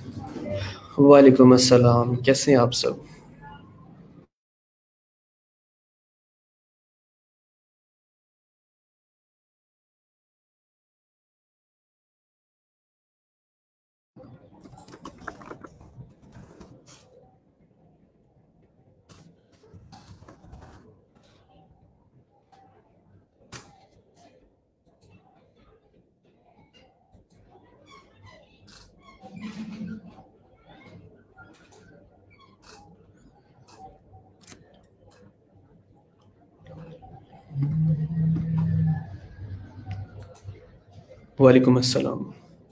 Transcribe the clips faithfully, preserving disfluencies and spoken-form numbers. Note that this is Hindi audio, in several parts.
वालेकुम अस्सलाम, कैसे हैं आप सब? वालेकुम अस्सलाम।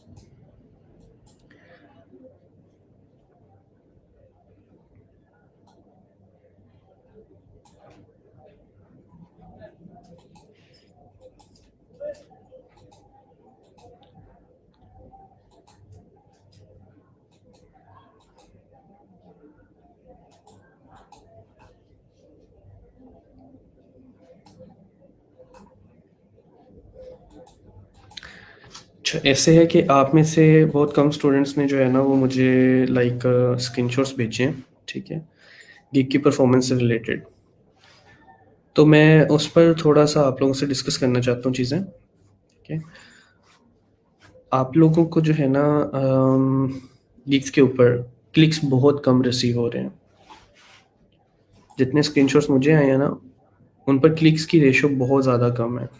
अच्छा, ऐसे है कि आप में से बहुत कम स्टूडेंट्स ने जो है ना वो मुझे लाइक स्क्रीनशॉट्स भेजे हैं, ठीक है, गिग की परफॉर्मेंस से रिलेटेड। तो मैं उस पर थोड़ा सा आप लोगों से डिस्कस करना चाहता हूँ चीज़ें। ठीक है, आप लोगों को जो है ना गिग्स के ऊपर क्लिक्स बहुत कम रिसीव हो रहे हैं। जितने स्क्रीनशॉट्स मुझे आए हैं ना, उन पर क्लिक्स की रेशो बहुत ज़्यादा कम है।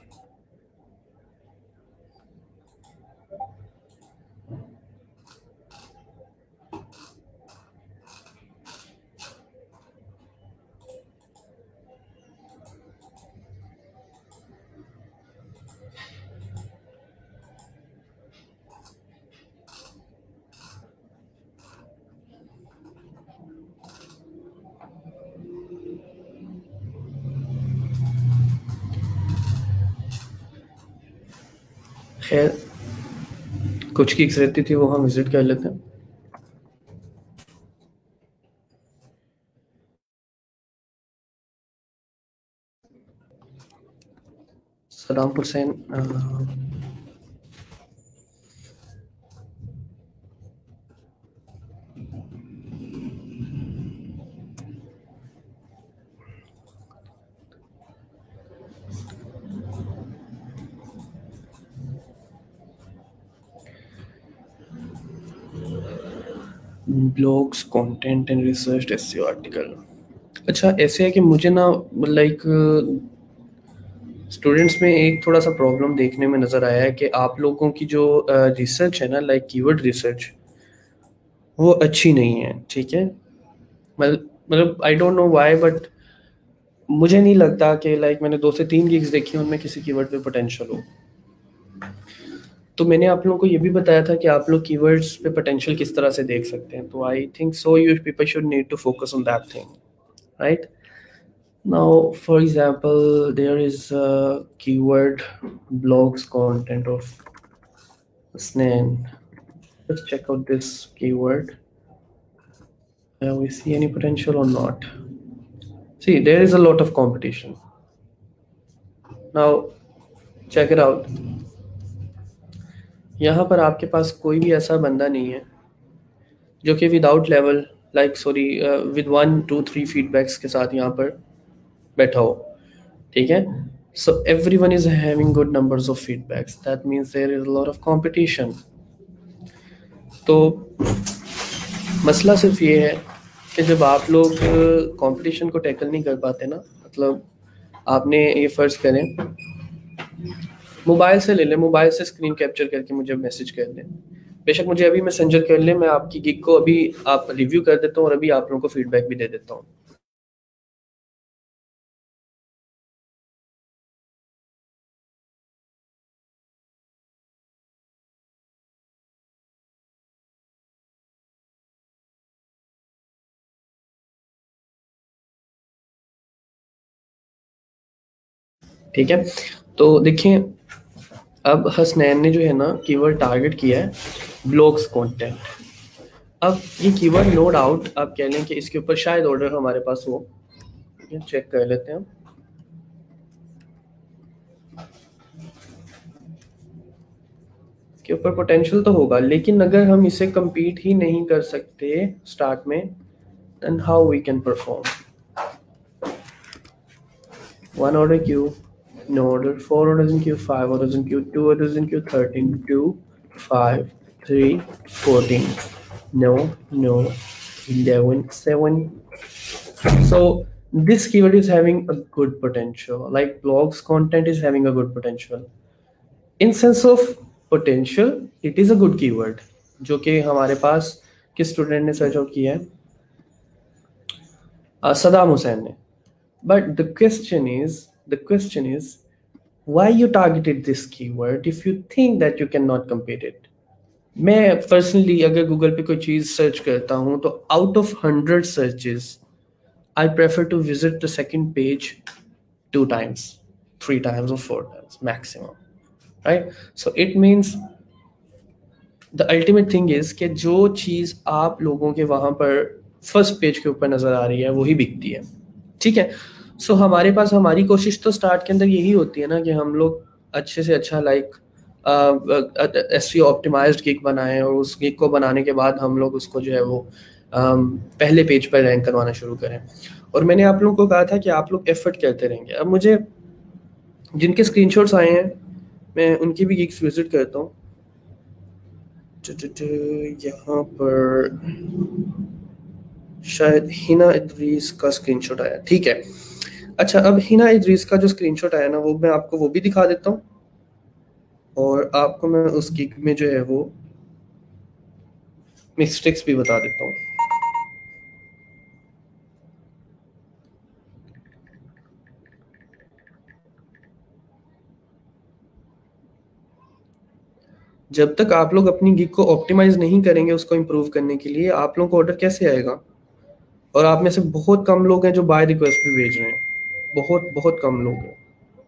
खैर, कुछ गिग्स रहती थी वो हम विजिट कर लेते हैं। Salam Hussain, blogs, content and research, SEO article. अच्छा, ऐसे है कि मुझे ना लाइक स्टूडेंट्स में एक थोड़ा सा प्रॉब्लम देखने में नज़र आया है कि आप लोगों की जो रिसर्च है ना, लाइक कीवर्ड रिसर्च, वो अच्छी नहीं है। ठीक है, मतलब मतलब I don't know why, but मुझे नहीं लगता कि लाइक मैंने दो से तीन गिग्स देखी हैं, उनमें किसी कीवर्ड पे पोटेंशियल हो। तो मैंने आप लोगों को ये भी बताया था कि आप लोग कीवर्ड्स पे पोटेंशियल किस तरह से देख सकते हैं। तो I think so you people should need to focus on that thing, right? Now, for example, there is a keyword blogs content of Snan. Let's check out this keyword. Uh, we see any potential or not? See, there is a lot of competition. Now, check it out. यहाँ पर आपके पास कोई भी ऐसा बंदा नहीं है जो कि without level, like sorry, with one two three feedbacks के साथ यहाँ पर बैठा हो। ठीक है, so everyone is having good numbers of feedbacks, that means there is a lot of competition. तो मसला सिर्फ ये है कि जब आप लोग कंपटीशन को टैकल नहीं कर पाते ना, मतलब आपने ये फ़र्ज़ करें, मोबाइल से ले लें, मोबाइल से स्क्रीन कैप्चर करके मुझे मैसेज कर दें, बेशक मुझे अभी मैसेंजर कर लें, मैं आपकी गिग को अभी आप रिव्यू कर देता हूँ और अभी आप लोगों को फीडबैक भी दे देता हूँ। ठीक है, तो देखिए, अब हसनैन ने जो है ना कीवर्ड टारगेट किया है ब्लॉग्स कंटेंट। अब ये कीवर्ड नो डाउट आप कह लें कि इसके ऊपर शायद ऑर्डर हमारे पास हो, ये चेक कर लेते हैं। इसके के ऊपर पोटेंशियल तो होगा, लेकिन अगर हम इसे compete ही नहीं कर सकते स्टार्ट में, then how we can perform? One order queue, no order, four orders in queue, five orders in queue, two orders in queue, thirteen, two, five, three, fourteen, no, no, eleven, seven. So this keyword is having a good potential, like blogs content is having a good potential. In sense of potential, it is a good keyword, जो कि हमारे पास किस स्टूडेंट ने सर्च आउट किया है, uh, सदाम हुसैन ने. But the question is, the question is, why you targeted this keyword if you think that you cannot compete it? मैं पर्सनली अगर गूगल पे कोई चीज़ सर्च करता हूँ तो out of hundred searches I prefer to visit the second page two times, three times, or four times maximum, right? So it means the ultimate thing is कि जो चीज़ आप लोगों के वहाँ पर फर्स्ट पेज के ऊपर नज़र आ रही है वही बिकती है, ठीक है. सो so, हमारे पास हमारी कोशिश तो स्टार्ट के अंदर यही होती है ना कि हम लोग अच्छे से अच्छा like S C optimized gig बनाएं, और उस गिग को बनाने के बाद हम लोग उसको जो है वो um, पहले पेज पर रैंक करवाना शुरू करें. और मैंने आप लोगों को कहा था कि आप लोग एफर्ट करते रहेंगे. अब मुझे जिनके स्क्रीनशॉट्स आए हैं मैं उनकी भी गिग्स विजिट करता हूँ. यहाँ पर शायद हिना इद्रीस का स्क्रीनशॉट आया, ठीक है. अच्छा, अब हिना इद्रीस का जो स्क्रीनशॉट आया ना वो मैं आपको वो भी दिखा देता हूँ, और आपको मैं उस गिग में जो है वो मिस्टेक्स भी बता देता हूँ. जब तक आप लोग अपनी गिग को ऑप्टिमाइज नहीं करेंगे उसको इम्प्रूव करने के लिए, आप लोगों को ऑर्डर कैसे आएगा? और आप में से बहुत कम लोग हैं जो बाय रिक्वेस्ट भी भेज रहे हैं, बहुत बहुत कम लोग हैं.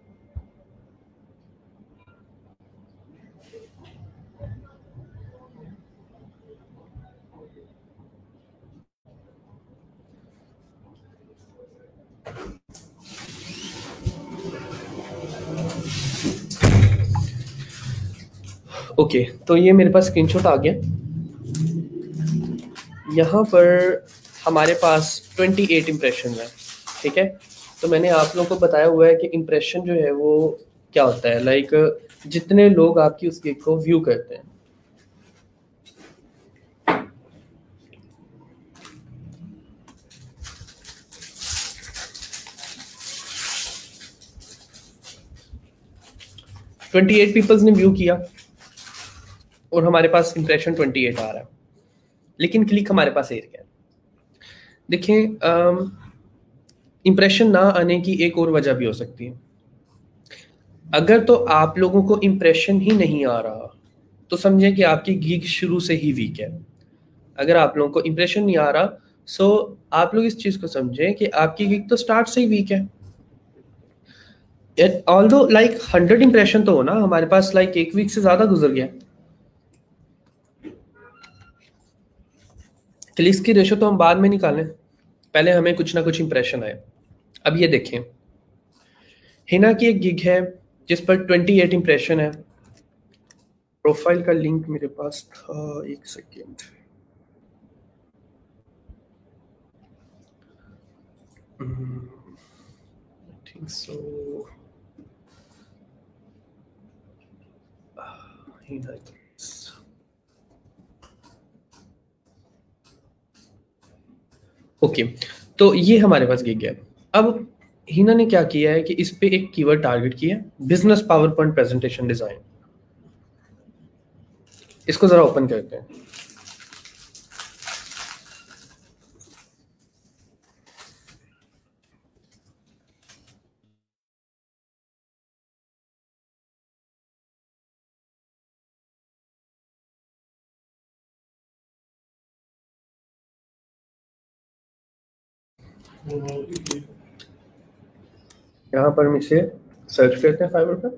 ओके okay, तो ये मेरे पास स्क्रीनशॉट आ गया. यहाँ पर हमारे पास अट्ठाईस इंप्रेशन है, ठीक है. तो मैंने आप लोगों को बताया हुआ है कि इंप्रेशन जो है वो क्या होता है, लाइक like, जितने लोग आपकी उस गिग को व्यू करते हैं. अट्ठाईस पीपल्स ने व्यू किया और हमारे पास इंप्रेशन अट्ठाईस आ रहा है, लेकिन क्लिक हमारे पास एक है. देखें, इंप्रेशन ना आने की एक और वजह भी हो सकती है. अगर तो आप लोगों को इंप्रेशन ही नहीं आ रहा तो समझें कि आपकी गिग शुरू से ही वीक है. अगर आप लोगों को इंप्रेशन नहीं आ रहा, सो आप लोग इस चीज़ को समझें कि आपकी गिग तो स्टार्ट से ही वीक है. ऑल्दो लाइक हंड्रेड इंप्रेशन तो हो ना, हमारे पास लाइक एक वीक से ज़्यादा गुजर गया. क्लिक्स की रेशो तो हम बाद में निकालें, पहले हमें कुछ ना कुछ इंप्रेशन आए. अब ये देखें, हिना की एक गिग है जिस पर अट्ठाईस इंप्रेशन है. प्रोफाइल का लिंक मेरे पास था, एक second. I think so. Hina okay okay, तो ये हमारे पास गिग है. अब हिना ने क्या किया है कि इस पे एक कीवर्ड टारगेट किया, business power point presentation design. इसको जरा ओपन करते हैं. यहाँ पर हम इसे सर्च करते हैं फाइवर पर.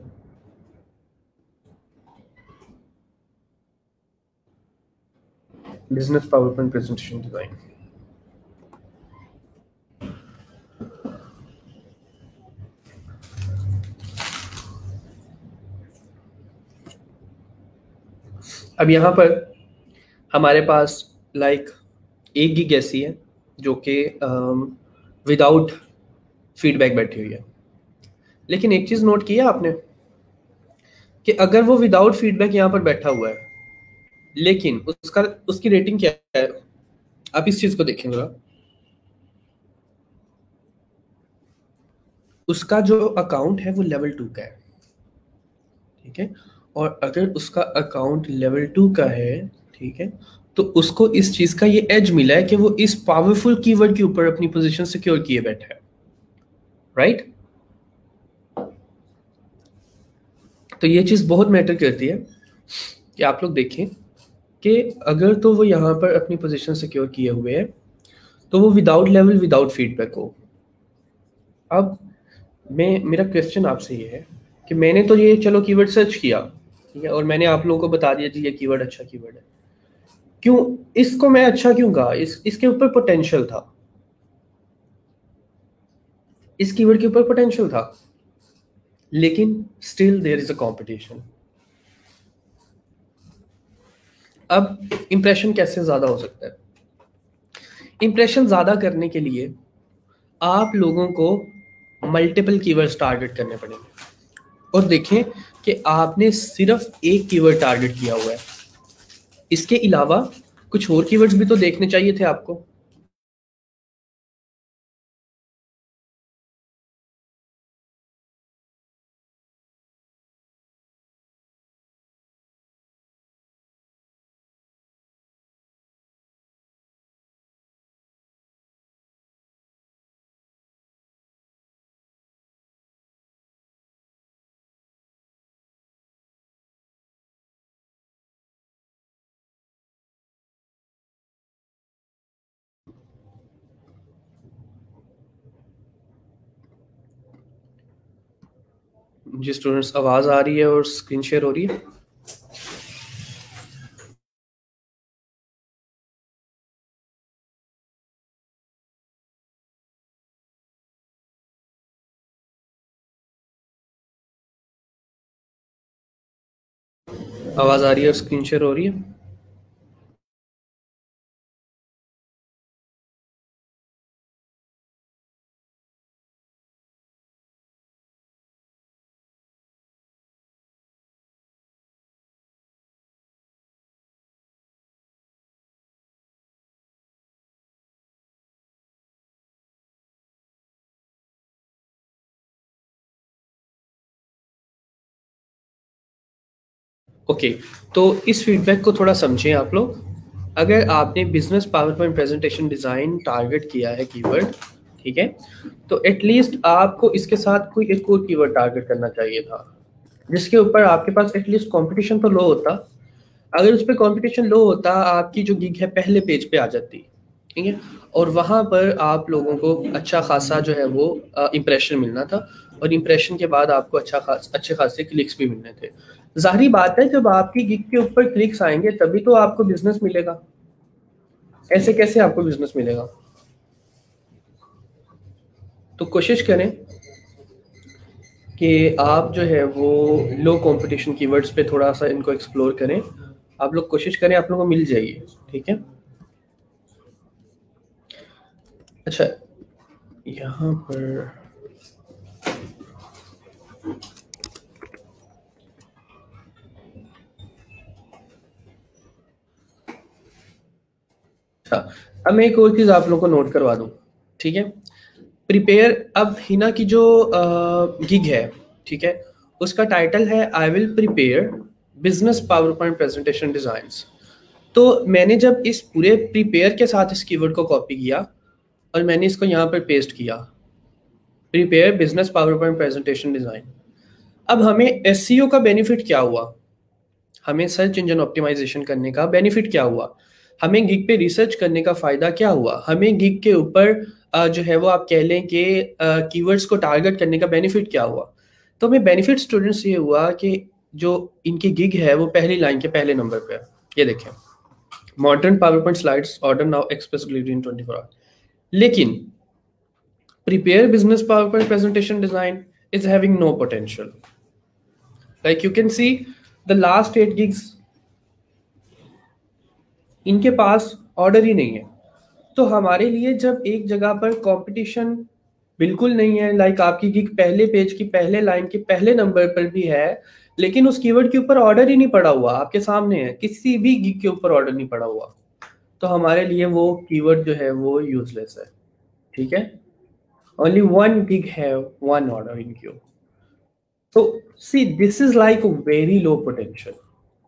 Business power point presentation design. अब यहाँ पर हमारे पास लाइक एक गिग ऐसी है जो कि विदाउट फीडबैक बैठी हुई है, लेकिन एक चीज़ नोट किया आपने कि अगर वो विदाउट फीडबैक यहाँ पर बैठा हुआ है, लेकिन उसका उसकी रेटिंग क्या है, आप इस चीज़ को देखें जरा। उसका जो अकाउंट है वो लेवल टू का है, ठीक है। और अगर उसका अकाउंट लेवल टू का है, ठीक है, तो उसको इस चीज का ये एज मिला है कि वो इस पावरफुल कीवर्ड के ऊपर अपनी पोजीशन सिक्योर किए बैठा है, राइट। तो ये चीज बहुत मैटर करती है कि आप लोग देखें कि अगर तो वो यहाँ पर अपनी पोजीशन सिक्योर किए हुए है तो वो विदाउट लेवल विदाउट फीडबैक हो। अब मैं मेरा क्वेश्चन आपसे ये है कि मैंने तो ये चलो कीवर्ड सर्च किया, ठीक है, और मैंने आप लोगों को बता दिया जी ये कीवर्ड अच्छा कीवर्ड है, क्यों इसको मैं अच्छा क्यों कहा, इस इसके ऊपर पोटेंशियल था, इस कीवर्ड के ऊपर पोटेंशियल था, लेकिन still there is a competition. अब इंप्रेशन कैसे ज्यादा हो सकता है? इंप्रेशन ज्यादा करने के लिए आप लोगों को मल्टीपल कीवर्ड्स टारगेट करने पड़ेंगे। और देखें कि आपने सिर्फ एक कीवर्ड टारगेट किया हुआ है, इसके अलावा कुछ और कीवर्ड्स भी तो देखने चाहिए थे आपको। जी स्टूडेंट्स, आवाज आ रही है और स्क्रीन शेयर हो रही है? आवाज आ रही है और स्क्रीन शेयर हो रही है? ओके okay, तो इस फीडबैक को थोड़ा समझें आप लोग। अगर आपने business power point presentation design target किया है कीवर्ड, ठीक है, तो एटलीस्ट आपको इसके साथ कोई एक और कीवर्ड टारगेट करना चाहिए था जिसके ऊपर आपके पास एटलीस्ट कंपटीशन तो लो होता। अगर उस पर कॉम्पिटिशन लो होता, आपकी जो गिग है पहले पेज पे आ जाती, ठीक है, और वहाँ पर आप लोगों को अच्छा खासा जो है वो इम्प्रेशन मिलना था, और इम्प्रेशन के बाद आपको अच्छा खास अच्छे खासे क्लिक्स भी मिलने थे। जाहिर बात है जब आपकी गिग के ऊपर क्लिक्स आएंगे तभी तो आपको बिजनेस मिलेगा, ऐसे कैसे आपको बिजनेस मिलेगा? तो कोशिश करें कि आप जो है वो लो कंपटीशन कीवर्ड्स पे थोड़ा सा इनको एक्सप्लोर करें। आप लोग कोशिश करें, आप लोगों को मिल जाएगी, ठीक है। अच्छा, यहाँ पर अच्छा, अब मैं एक और चीज आप लोगों को नोट करवा दूं, ठीक है। प्रिपेयर, अब हिना की जो गिग है, ठीक है, उसका टाइटल है I will prepare business power point presentation designs. तो मैंने जब इस पूरे प्रिपेयर के साथ इस कीवर्ड को कॉपी किया और मैंने इसको यहाँ पर पेस्ट किया, prepare business power point presentation design. अब हमें एसईओ का बेनिफिट क्या हुआ, हमें सर्च इंजन ऑप्टिमाइजेशन करने का बेनिफिट क्या हुआ, हमें गिग पे रिसर्च करने का फायदा क्या हुआ, हमें गिग के ऊपर जो है वो आप कह लें कि कीवर्ड्स को टारगेट करने का बेनिफिट क्या हुआ। तो हमें बेनिफिट स्टूडेंट्स ये हुआ कि जो इनकी गिग है वो पहली लाइन के पहले नंबर पे है। ये देखें, modern power point slides order now express delivery in twenty four hour. लेकिन prepare business power point presentation design is having no potential. Like you can see the last eight gigs इनके पास ऑर्डर ही नहीं है। तो हमारे लिए जब एक जगह पर कंपटीशन बिल्कुल नहीं है, लाइक आपकी गिग पहले पेज की पहले लाइन के पहले नंबर पर भी है, लेकिन उस कीवर्ड के ऊपर ऑर्डर ही नहीं पड़ा हुआ, आपके सामने है, किसी भी गिग के ऊपर ऑर्डर नहीं पड़ा हुआ, तो हमारे लिए वो कीवर्ड जो है वो यूजलेस है। ठीक है, ओनली वन गिग है, वन ऑर्डर इन क्यू। तो see this is like very low potential.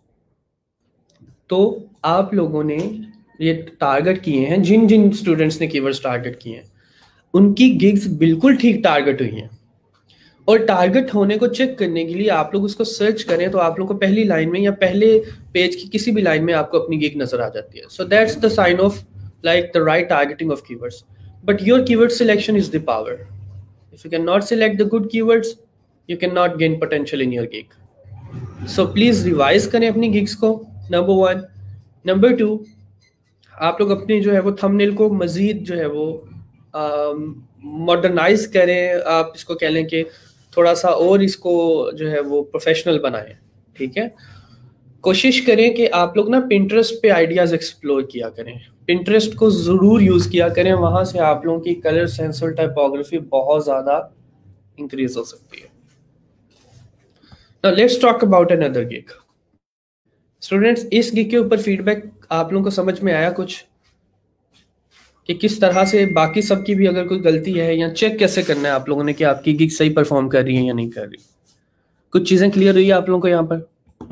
तो आप लोगों ने ये टारगेट किए हैं, जिन जिन स्टूडेंट्स ने कीवर्ड्स टारगेट किए हैं उनकी गिग्स बिल्कुल ठीक टारगेट हुई हैं। और टारगेट होने को चेक करने के लिए आप लोग उसको सर्च करें तो आप लोग को पहली लाइन में या पहले पेज की किसी भी लाइन में आपको अपनी गिग नजर आ जाती है। So that's the sign off like the right targeting of keywords. But your keyword selection is the power. If you can not select the good keywords, you can not gain potential in your gig. So please revise करें अपनी गिग्स को, नंबर वन। नंबर टू, आप लोग अपनी जो है वो थंबनेल को मजीद जो है वो मॉडर्नाइज um, करें, आप इसको कह लें कि थोड़ा सा और इसको जो है वो प्रोफेशनल बनाएं। ठीक है, कोशिश करें कि आप लोग ना पिंटरेस्ट पे आइडियाज एक्सप्लोर किया करें, पिंटरेस्ट को जरूर यूज किया करें, वहां से आप लोगों की कलर सेंस और टाइपोग्राफी बहुत ज्यादा इंक्रीज हो सकती है। Now let's talk about another gig. Students, इस गिग के ऊपर फीडबैक आप लोगों को समझ में आया कुछ, कि किस तरह से बाकी सबकी भी अगर कोई गलती है, या चेक कैसे करना है आप लोगों ने कि आपकी गिग सही परफॉर्म कर रही है या नहीं कर रही? कुछ चीजें क्लियर हुई है आप लोगों को यहाँ पर?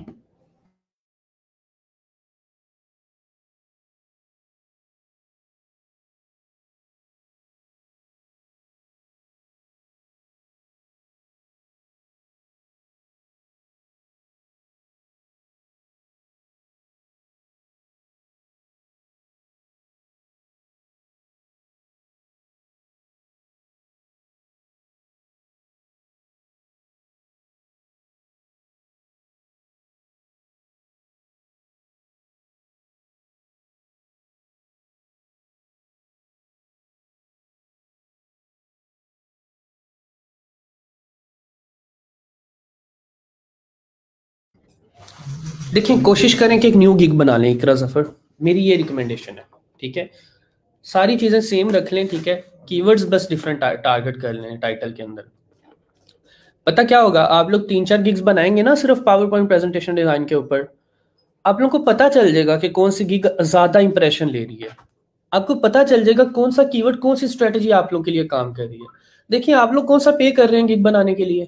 देखिए, कोशिश करें कि एक न्यू गिग बना लें इकरा जफर, मेरी ये रिकमेंडेशन है। ठीक है, सारी चीजें सेम रख लें। ठीक है, कीवर्ड्स बस डिफरेंट टारगेट कर लें टाइटल के अंदर। पता क्या होगा, आप लोग तीन चार गिग्स बनाएंगे ना सिर्फ पावर पॉइंट प्रेजेंटेशन डिजाइन के ऊपर, आप लोग को पता चल जाएगा कि कौन सी गिग ज्यादा इंप्रेशन ले रही है, आपको पता चल जाएगा कौन सा कीवर्ड कौन सी स्ट्रेटजी आप लोग के लिए काम कर रही है। देखिए, आप लोग कौन सा पे कर रहे हैं गिग बनाने के लिए?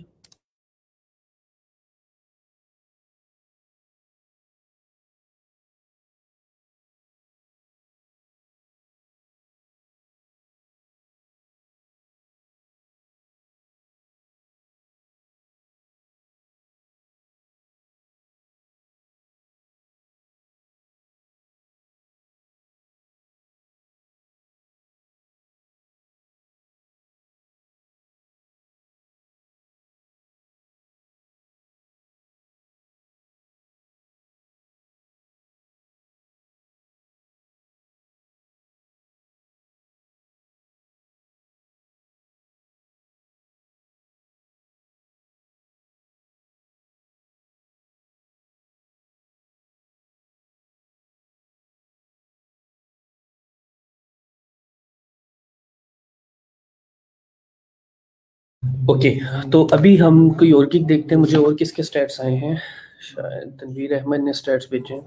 ओके okay, तो अभी हम कोई और गिग देखते हैं। मुझे और किसके स्टैट्स आए हैं, शायद तनवीर अहमद ने स्टैट्स भेजे।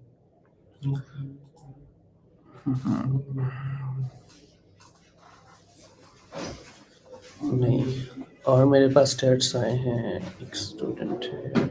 नहीं, और मेरे पास स्टैट्स आए हैं, एक स्टूडेंट है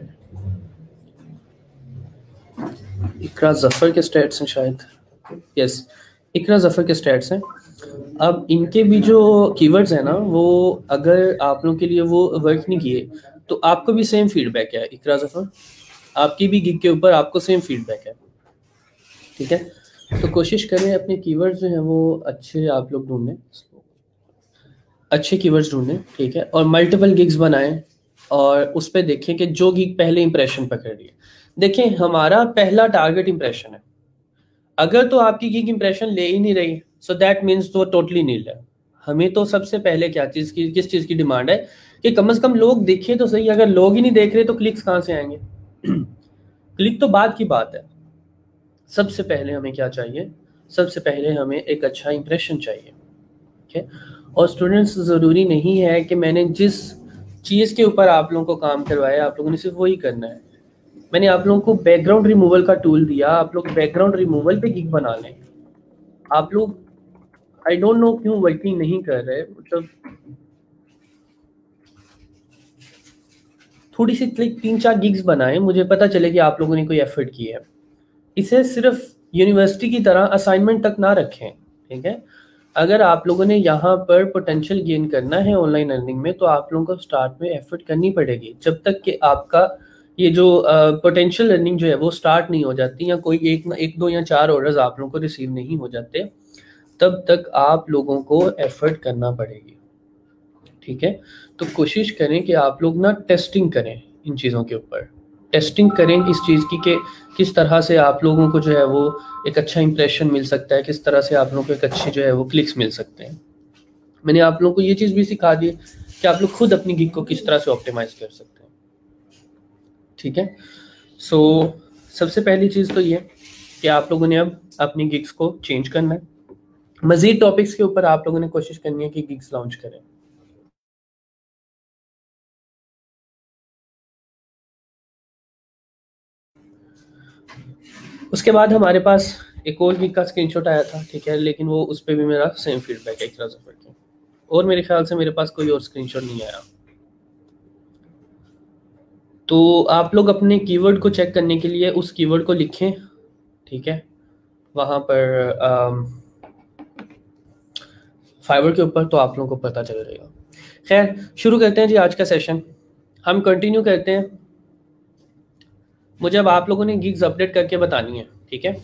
इकरा जफर के स्टैट्स हैं शायद, यस इकरा जफर के स्टैट्स हैं। अब इनके भी जो कीवर्ड्स हैं ना, वो अगर आप लोगों के लिए वो वर्क नहीं किए तो आपको भी सेम फीडबैक है इकरा जफर, आपकी भी गिग के ऊपर आपको सेम फीडबैक है। ठीक है, तो कोशिश करें अपने कीवर्ड्स जो हैं वो अच्छे आप लोग ढूंढें, अच्छे कीवर्ड्स ढूंढें। ठीक है, और मल्टीपल गिग्स बनाएं और उस पर देखें कि जो गिग पहले इंप्रेशन पकड़ रही है। देखें, हमारा पहला टारगेट इंप्रेशन है, अगर तो आपकी गिग इंप्रेशन ले ही नहीं रही, सो दैट मीन्स तो टोटली नील है। हमें तो सबसे पहले क्या चीज की किस चीज की डिमांड है कि कम से कम लोग देखें तो सही। अगर लोग ही नहीं देख रहे तो क्लिक्स कहाँ से आएंगे? क्लिक तो बात की बात है, सबसे पहले हमें क्या चाहिए, सबसे पहले हमें एक अच्छा इंप्रेशन चाहिए, ठीक है। और स्टूडेंट्स, ज़रूरी नहीं है कि मैंने जिस चीज़ के ऊपर आप लोगों को काम करवाया आप लोगों ने सिर्फ वही करना है। मैंने आप लोगों को बैकग्राउंड रिमूवल का टूल दिया, आप लोग बैकग्राउंड रिमूवल पे गिग बना लें। आप लोग आई डोंट नो क्यों वर्किंग नहीं कर रहे, मतलब थोड़ी सी क्लिक तीन चार गिग्स बनाएं, मुझे पता चले कि आप लोगों ने कोई एफर्ट की है। इसे सिर्फ यूनिवर्सिटी की तरह असाइनमेंट तक ना रखें, ठीक है। अगर आप लोगों ने यहाँ पर पोटेंशियल गेन करना है ऑनलाइन अर्निंग में, तो आप लोगों को स्टार्ट में एफर्ट करनी पड़ेगी। जब तक कि आपका ये जो पोटेंशियल अर्निंग जो है वो स्टार्ट नहीं हो जाती, या कोई एक ना एक दो या चार ऑर्डर्स आप लोगों को रिसीव नहीं हो जाते, तब तक आप लोगों को एफर्ट करना पड़ेगी, ठीक है। तो कोशिश करें कि आप लोग ना टेस्टिंग करें इन चीज़ों के ऊपर, टेस्टिंग करें इस चीज़ की कि किस तरह से आप लोगों को जो है वो एक अच्छा इंप्रेशन मिल सकता है, किस तरह से आप लोगों को एक अच्छी जो है वो क्लिक्स मिल सकते हैं। मैंने आप लोगों को ये चीज़ भी सिखा दी कि आप लोग खुद अपनी गिग को किस तरह से ऑप्टिमाइज कर सकते हैं, ठीक है। सो so, सबसे पहली चीज़ तो ये कि आप लोगों ने अब अपनी गिग्स को चेंज करना है। मज़ीद टॉपिक्स के ऊपर आप लोगों ने कोशिश करनी है कि गिग्स लॉन्च करें। उसके बाद हमारे पास एक और गिग का स्क्रीनशॉट आया था, ठीक है, लेकिन वो उस पर भी मेरा सेम फीडबैक है इकरा ज़फर के, और मेरे ख्याल से मेरे पास कोई और स्क्रीनशॉट नहीं आया। तो आप लोग अपने कीवर्ड को चेक करने के लिए उस कीवर्ड को लिखें, ठीक है, वहाँ पर फाइवर के ऊपर, तो आप लोगों को पता चल जाएगा। खैर, शुरू करते हैं जी आज का सेशन। हम कंटिन्यू करते हैं। मुझे अब आप लोगों ने गिग्स अपडेट करके बतानी है, ठीक है।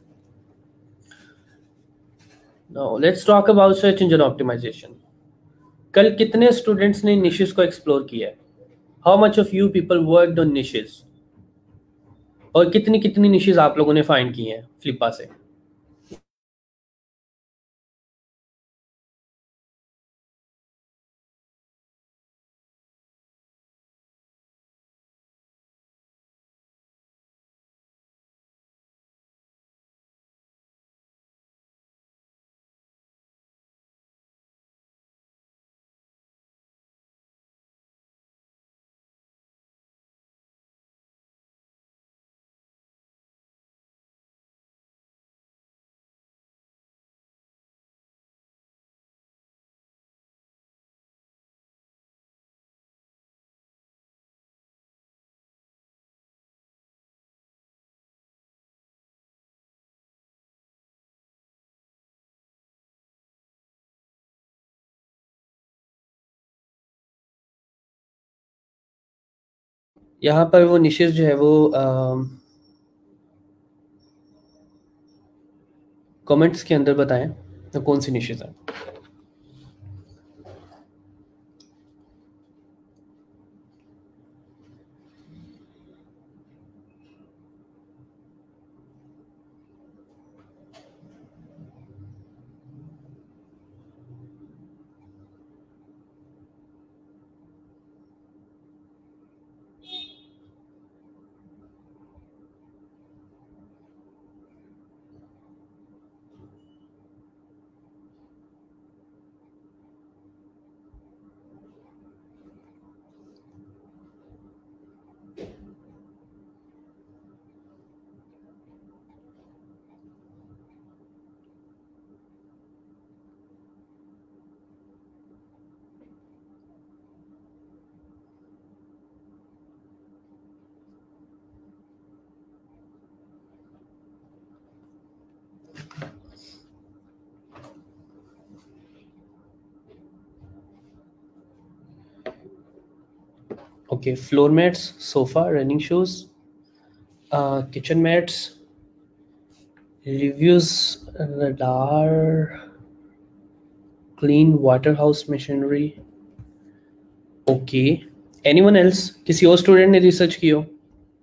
Now let's talk about search engine optimization. कल कितने स्टूडेंट्स ने निशेस को एक्सप्लोर किया है? How much of you people worked on niches? और कितनी कितनी निशेस आप लोगों ने फाइंड की हैं फ्लिपा से? यहाँ पर वो निशेस जो है वो कमेंट्स के अंदर बताएं तो कौन सी निशेस है। Okay, floor mats, sofa, running shoes, kitchen mats, reviews, radar, clean water house machinery. Okay, anyone else? किसी और स्टूडेंट ने रिसर्च की हो?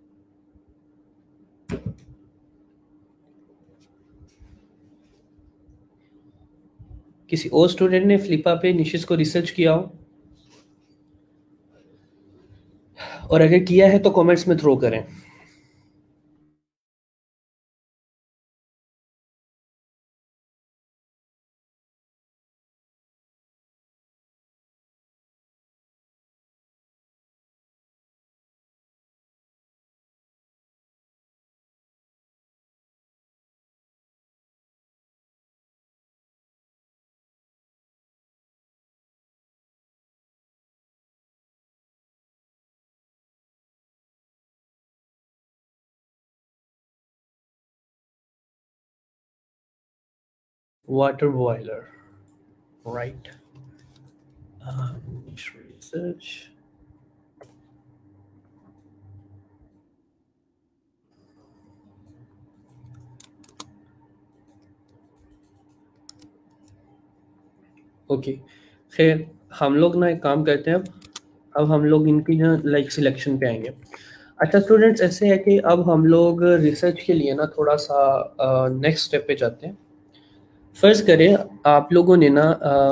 किसी और स्टूडेंट ने फ्लिपा पे निशेस को रिसर्च किया हो? और अगर किया है तो कमेंट्स में थ्रो करें। water boiler, right? Uh, research. Okay, खैर हम लोग ना एक काम करते हैं, अब अब हम लोग इनकी ना लाइक सिलेक्शन पे आएंगे। अच्छा स्टूडेंट्स, ऐसे है कि अब हम लोग रिसर्च के लिए ना थोड़ा सा नेक्स्ट स्टेप पे जाते हैं। फर्ज करें आप लोगों ने ना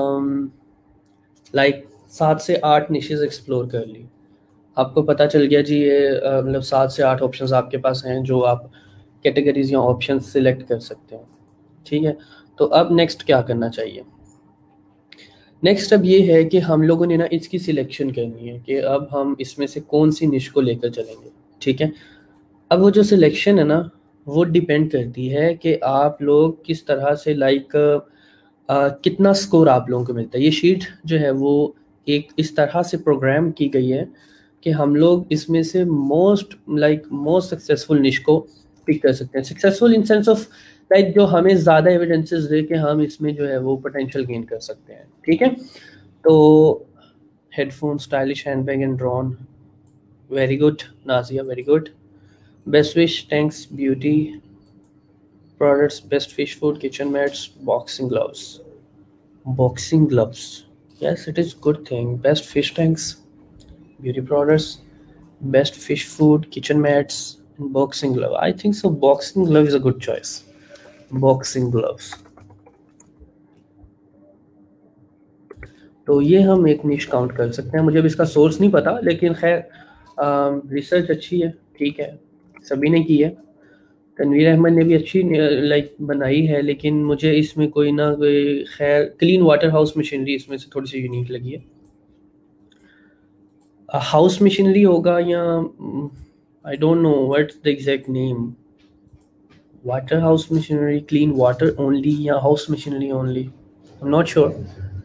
लाइक सात से आठ निशेज एक्सप्लोर कर ली, आपको पता चल गया जी ये अ, मतलब सात से आठ ऑप्शंस आपके पास हैं जो आप कैटेगरीज या ऑप्शन सिलेक्ट कर सकते हैं, ठीक है। तो अब नेक्स्ट क्या करना चाहिए? नेक्स्ट अब ये है कि हम लोगों ने ना इसकी सिलेक्शन करनी है कि अब हम इसमें से कौन सी निश को लेकर चलेंगे, ठीक है। अब वो जो सिलेक्शन है ना, वो डिपेंड करती है कि आप लोग किस तरह से लाइक कितना स्कोर आप लोगों को मिलता है। ये शीट जो है वो एक इस तरह से प्रोग्राम की गई है कि हम लोग इसमें से मोस्ट लाइक मोस्ट सक्सेसफुल निश को पिक कर सकते हैं। Successful in sense of like जो हमें ज़्यादा एविडेंसेस दे के हम इसमें जो है वो पोटेंशियल गेन कर सकते हैं, ठीक है। तो headphone, stylish handbag and drone, very good Nazia, very good. Best wish, thanks, beauty products, best fish food, kitchen mats, boxing gloves. Boxing gloves, yes, it is good thing. Best fish tanks, beauty products, best fish food, kitchen mats, and boxing glove. I think so boxing glove is a good choice. Boxing gloves. तो ये हम एक निश काउंट कर सकते हैं। मुझे अब इसका सोर्स नहीं पता, लेकिन खैर रिसर्च अच्छी है, ठीक है, सभी ने की है। तनवीर अहमद ने भी अच्छी लाइक बनाई है, लेकिन मुझे इसमें कोई ना कोई खैर क्लीन वाटर हाउस मशीनरी इसमें से थोड़ी सी यूनिक लगी है। हाउस मशीनरी होगा या I don't know what's the exact name, water house machinery, clean water only या house machinery only, I am not sure.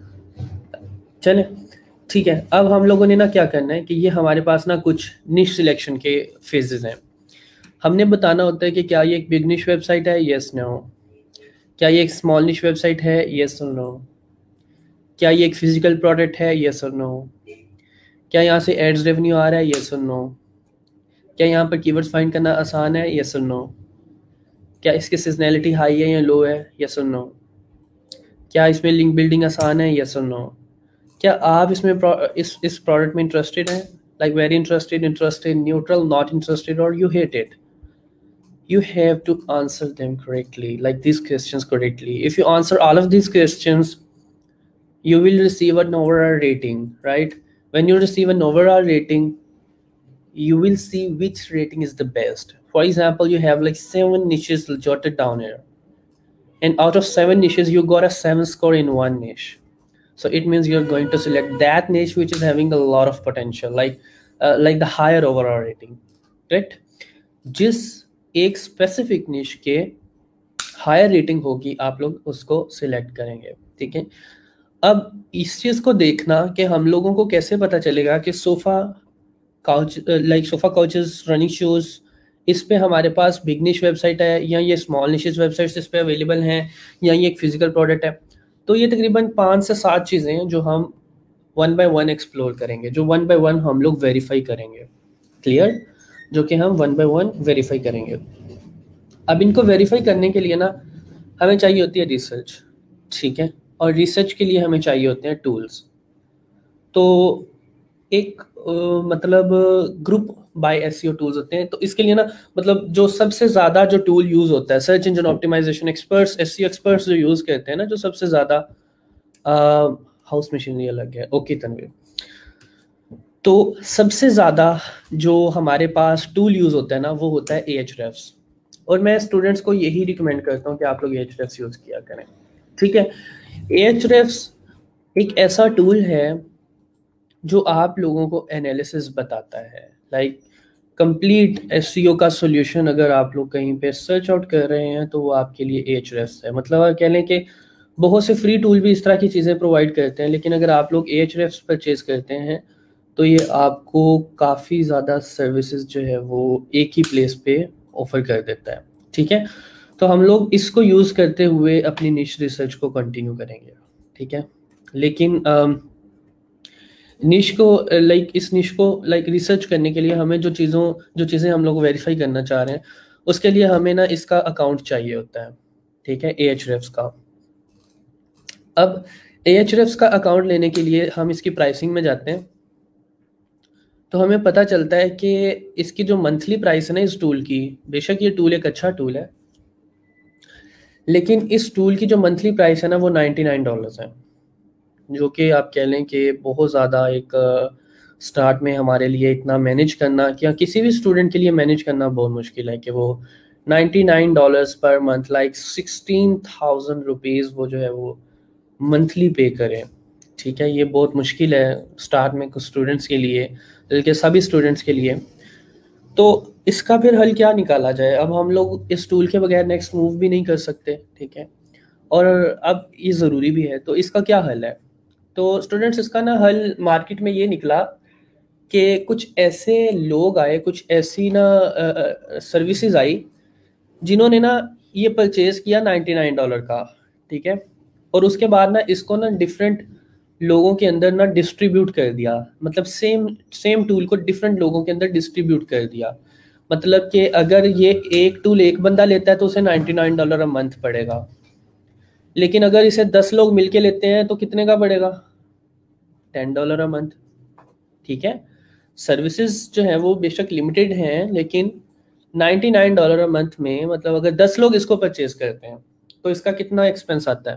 चले ठीक है, अब हम लोगों ने ना क्या करना है कि ये हमारे पास ना कुछ निश सिलेक्शन के फेजेस हैं। हमने बताना होता है कि क्या ये एक बिग निश वेबसाइट है, येस नो। क्या ये एक स्मॉल निश वेबसाइट है, येस और नो। क्या ये एक फिजिकल प्रोडक्ट है, येस और नो। क्या यहाँ से एड्स रेवेन्यू आ रहा है, येस और नो। क्या यहाँ पर कीवर्ड्स फाइंड करना आसान है, येस और नो। क्या इसकी सीजनैलिटी हाई है या लो है, येस और नो। क्या इसमें लिंक बिल्डिंग आसान है, येस और नो। क्या आप इसमें इस इस प्रोडक्ट में इंटरेस्टेड हैं, like very interested, interested, neutral, not interested और you hate it? You have to answer them correctly, like these questions correctly. If you answer all of these questions, you will receive an overall rating, right? When you receive an overall rating, you will see which rating is the best. For example, you have like seven niches jotted down here, and out of seven niches you got a seven score in one niche. So it means you're going to select that niche which is having a lot of potential, like uh, like the higher overall rating, right? जिस एक स्पेसिफिक निश के हायर रेटिंग होगी आप लोग उसको सिलेक्ट करेंगे, ठीक है। अब इस चीज़ को देखना कि हम लोगों को कैसे पता चलेगा कि sofa couch like sofa couches, running shoes, इस पे हमारे पास बिग निश वेबसाइट है या ये स्मॉल निशेस वेबसाइट्स इस पे अवेलेबल हैं या ये एक फिजिकल प्रोडक्ट है। तो ये तकरीबन पाँच से सात चीज़ें हैं जो हम वन बाय वन एक्सप्लोर करेंगे, जो वन बाय वन हम लोग वेरीफाई करेंगे, क्लियर, जो कि हम वन बाय वन वेरीफाई करेंगे। अब इनको वेरीफाई करने के लिए ना हमें चाहिए होती है रिसर्च, ठीक है, और रिसर्च के लिए हमें चाहिए होते हैं टूल्स। तो एक uh, मतलब ग्रुप बाय एसईओ टूल्स होते हैं। तो इसके लिए ना मतलब जो सबसे ज़्यादा जो टूल यूज़ होता है, search engine optimization experts, SEO experts जो यूज़ करते हैं ना, जो सबसे ज़्यादा हाउस मशीनरी अलग है, ओके तनवीर। तो सबसे ज़्यादा जो हमारे पास टूल यूज़ होता है ना वो होता है एएचरेफ्स, और मैं स्टूडेंट्स को यही रिकमेंड करता हूँ कि आप लोग एएचरेफ्स यूज़ किया करें, ठीक है। एएचरेफ्स एक ऐसा टूल है जो आप लोगों को एनालिसिस बताता है, लाइक कंप्लीट एसईओ का सॉल्यूशन अगर आप लोग कहीं पे सर्च आउट कर रहे हैं तो वो आपके लिए एएचरेफ्स है। मतलब आप कह लें कि बहुत से फ्री टूल भी इस तरह की चीज़ें प्रोवाइड करते हैं, लेकिन अगर आप लोग एएचरेफ्स परचेज करते हैं तो ये आपको काफ़ी ज़्यादा सर्विसेज जो है वो एक ही प्लेस पे ऑफर कर देता है, ठीक है। तो हम लोग इसको यूज़ करते हुए अपनी निश रिसर्च को कंटिन्यू करेंगे, ठीक है। लेकिन निश को लाइक इस निश को लाइक रिसर्च करने के लिए हमें जो चीज़ों जो चीज़ें हम लोग वेरीफाई करना चाह रहे हैं उसके लिए हमें ना इसका अकाउंट चाहिए होता है, ठीक है, एएचरेफ्स का। अब एएचरेफ्स का अकाउंट लेने के लिए हम इसकी प्राइसिंग में जाते हैं, तो हमें पता चलता है कि इसकी जो मंथली प्राइस है ना इस टूल की, बेशक ये टूल एक अच्छा टूल है, लेकिन इस टूल की जो मंथली प्राइस है ना वो नाइन्टी नाइन डॉलर्स है, जो कि आप कह लें कि बहुत ज़्यादा एक स्टार्ट में हमारे लिए इतना मैनेज करना, या किसी भी स्टूडेंट के लिए मैनेज करना बहुत मुश्किल है कि वो ninety nine dollars per month like sixteen thousand rupees वो जो है वो मंथली पे करें, ठीक है। ये बहुत मुश्किल है स्टार्ट में कुछ स्टूडेंट्स के लिए, बल्कि सभी स्टूडेंट्स के लिए। तो इसका फिर हल क्या निकाला जाए? अब हम लोग इस टूल के बगैर नेक्स्ट मूव भी नहीं कर सकते, ठीक है, और अब ये ज़रूरी भी है। तो इसका क्या हल है? तो स्टूडेंट्स इसका ना हल मार्केट में ये निकला कि कुछ ऐसे लोग आए, कुछ ऐसी ना सर्विसेज आई जिन्होंने ना ये परचेज किया नाइन्टी नाइन डॉलर का, ठीक है, और उसके बाद ना इसको ना डिफरेंट लोगों के अंदर ना डिस्ट्रीब्यूट कर दिया, मतलब सेम सेम टूल को डिफरेंट लोगों के अंदर डिस्ट्रीब्यूट कर दिया। मतलब कि अगर ये एक टूल एक बंदा लेता है तो उसे ninety nine dollar a month पड़ेगा, लेकिन अगर इसे दस लोग मिलके लेते हैं तो कितने का पड़ेगा? टेन डॉलर अ मंथ, ठीक है। सर्विसेज जो है वो बेशक लिमिटेड हैं, लेकिन ninety nine dollar a month में, मतलब अगर दस लोग इसको परचेज करते हैं तो इसका कितना एक्सपेंस आता है?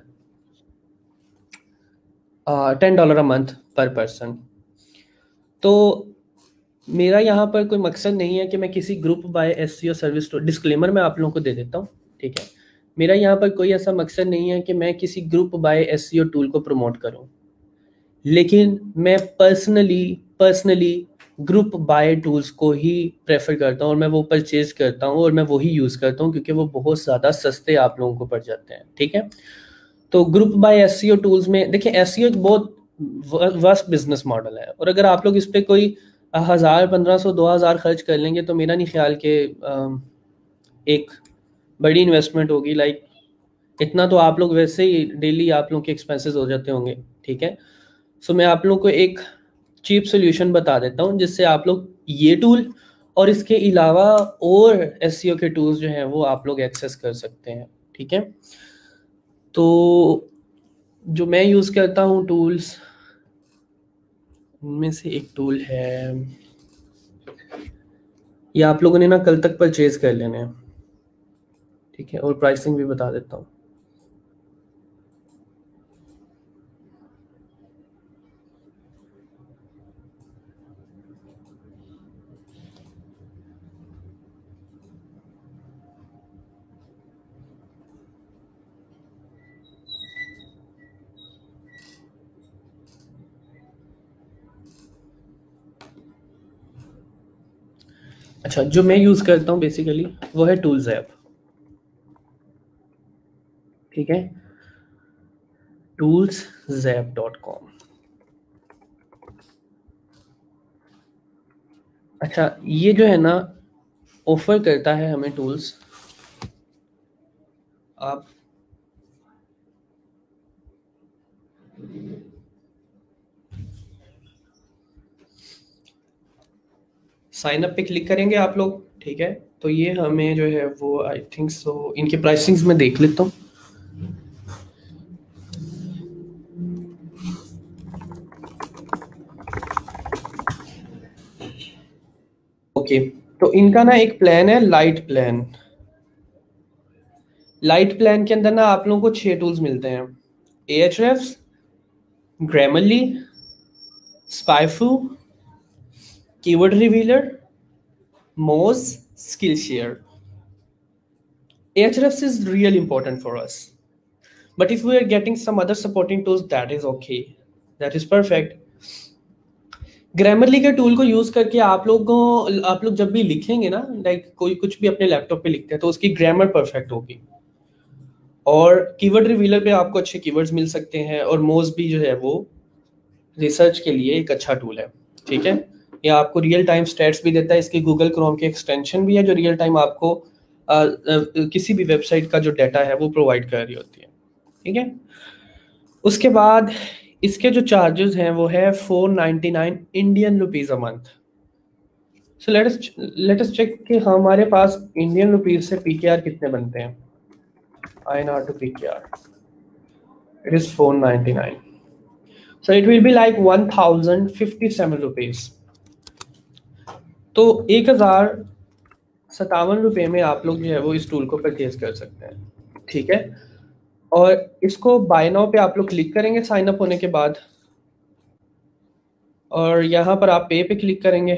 Ten dollar a month per person. तो मेरा यहाँ पर कोई मकसद नहीं है कि मैं किसी group buy SEO service, disclaimer मैं आप लोगों को दे देता हूँ, ठीक है। मेरा यहाँ पर कोई ऐसा मकसद नहीं है कि मैं किसी ग्रुप बाय एसईओ टूल को प्रमोट करूँ, लेकिन मैं personally personally group buy tools को ही प्रेफर करता हूँ और मैं वो परचेज करता हूँ और मैं वही यूज़ करता हूँ क्योंकि वो बहुत ज़्यादा सस्ते आप लोगों को पड़ जाते हैं, ठीक है। तो ग्रुप बाय एसईओ टूल्स में देखिए, एसईओ एक बहुत वास्ट बिजनेस मॉडल है, और अगर आप लोग इस पर कोई हज़ार पंद्रह सौ दो हज़ार खर्च कर लेंगे तो मेरा नहीं ख्याल कि एक बड़ी इन्वेस्टमेंट होगी। लाइक इतना तो आप लोग वैसे ही डेली आप लोग के एक्सपेंसेस हो जाते होंगे, ठीक है। सो मैं आप लोग को एक चीप सोल्यूशन बता देता हूँ जिससे आप लोग ये टूल और इसके अलावा और एसईओ के टूल्स जो हैं वो आप लोग एक्सेस कर सकते हैं, ठीक है। तो जो मैं यूज़ करता हूँ टूल्स, उनमें से एक टूल है, ये आप लोगों ने ना कल तक परचेज कर लेने हैं, ठीक है, और प्राइसिंग भी बता देता हूँ। अच्छा, जो मैं यूज़ करता हूँ बेसिकली वो है टूल्स ऐप, ठीक है, टूल्स जैप डॉट कॉम। अच्छा, ये जो है ना ऑफर करता है हमें टूल्स, आप साइन अप पे क्लिक करेंगे आप लोग, ठीक है। तो ये हमें जो है वो आई थिंक सो इनकी प्राइसिंग्स में देख लेता हूँ। ओके, तो इनका ना एक प्लान है लाइट प्लान। लाइट प्लान के अंदर ना आप लोगों को छह टूल्स मिलते हैं, Ahrefs, Grammarly, SpyFu, keyword revealer, Moz, Skillshare. Ahrefs is really important for us, but if we are getting some other supporting tools, that is okay, that is perfect. Grammarly के टूल को यूज करके आप लोगों आप लोग जब भी लिखेंगे ना, लाइक कोई कुछ भी अपने लैपटॉप पे लिखते हैं तो उसकी ग्रामर परफेक्ट होगी, और कीवर्ड रिवीलर पे आपको अच्छे कीवर्ड्स मिल सकते हैं, और मोज भी जो है वो रिसर्च के लिए एक अच्छा टूल है, ठीक है। ये आपको रियल टाइम स्टैट्स भी देता है, इसकी गूगल क्रोम की एक्सटेंशन भी है जो रियल टाइम आपको आ, आ, किसी भी वेबसाइट का जो डाटा है वो प्रोवाइड कर रही होती है, ठीक है। उसके बाद इसके जो चार्जेस हैं वो है four ninety nine Indian rupees a month. So let us let us check कि हमारे पास इंडियन रुपीज से पीकेआर कितने बनते हैं। INR to PKR, it is four ninety nine, so it will be like one thousand fifty seven rupees. तो एक हजार सत्तावन रुपये में आप लोग जो है वो इस टूल को परचेज कर सकते हैं, ठीक है। और इसको बाय नाउ पे आप लोग क्लिक करेंगे साइन अप होने के बाद, और यहाँ पर आप पे पे क्लिक करेंगे,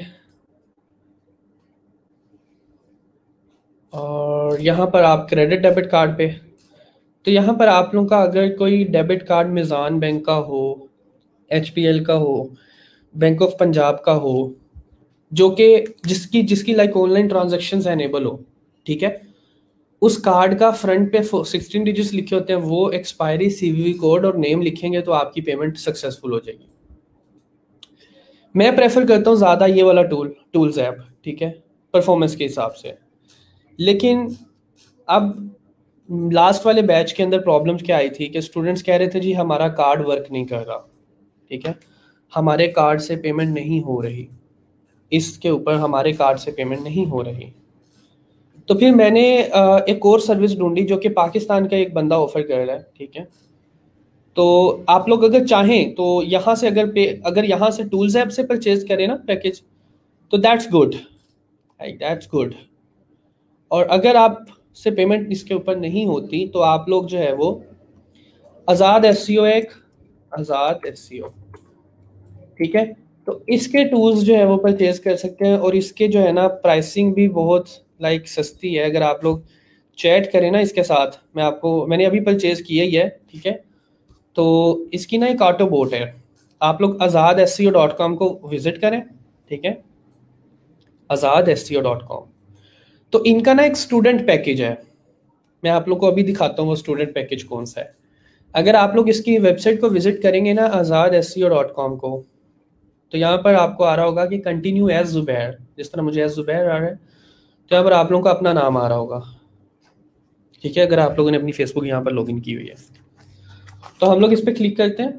और यहाँ पर आप क्रेडिट डेबिट कार्ड पे। तो यहाँ पर आप लोगों का अगर कोई डेबिट कार्ड मिज़ान बैंक का हो, एच पी एल का हो, बैंक ऑफ पंजाब का हो, जो कि जिसकी जिसकी लाइक ऑनलाइन ट्रांजेक्शन एनेबल हो, ठीक है, उस कार्ड का फ्रंट पे सिक्सटीन डिजिट्स लिखे होते हैं, वो एक्सपायरी, सीवीवी कोड और नेम लिखेंगे तो आपकी पेमेंट सक्सेसफुल हो जाएगी। मैं प्रेफर करता हूँ ज़्यादा ये वाला टूल, टूल्स ऐप, ठीक है, परफॉर्मेंस के हिसाब से। लेकिन अब लास्ट वाले बैच के अंदर प्रॉब्लम्स क्या आई थी कि स्टूडेंट्स कह रहे थे जी हमारा कार्ड वर्क नहीं कर रहा, ठीक है, हमारे कार्ड से पेमेंट नहीं हो रही, इसके ऊपर हमारे कार्ड से पेमेंट नहीं हो रही। तो फिर मैंने एक और सर्विस ढूंढी जो कि पाकिस्तान का एक बंदा ऑफर कर रहा है, ठीक है। तो आप लोग अगर चाहें तो यहाँ से अगर पे अगर यहाँ से टूल्स ऐप से परचेज करें ना पैकेज, तो that's good, like that's good. और अगर आप से पेमेंट इसके ऊपर नहीं होती तो आप लोग जो है वो आज़ाद एसईओ, एक आज़ाद एसईओ, ठीक है, तो इसके टूल्स जो है वो परचेज कर सकते हैं। और इसके जो है ना प्राइसिंग भी बहुत लाइक सस्ती है। अगर आप लोग चैट करें ना इसके साथ, मैं आपको मैंने अभी परचेज किया ही है, ठीक है। तो इसकी ना एक ऑटो बोट है, आप लोग Azad S C O dot com को विजिट करें, ठीक है, Azad S C O dot com. तो इनका ना एक स्टूडेंट पैकेज है, मैं आप लोग को अभी दिखाता हूँ वो स्टूडेंट पैकेज कौन सा है। अगर आप लोग इसकी वेबसाइट को विजिट करेंगे ना Azad S C O dot com को, तो यहाँ पर आपको आ रहा होगा कि कंटिन्यू एज जुबैर, जिस तरह मुझे एज जुबैर आ रहा है, तो यहाँ पर आप लोगों का अपना नाम आ रहा होगा, ठीक है, अगर आप लोगों ने अपनी फेसबुक यहाँ पर लॉगिन की हुई है। तो हम लोग इस पर क्लिक करते हैं,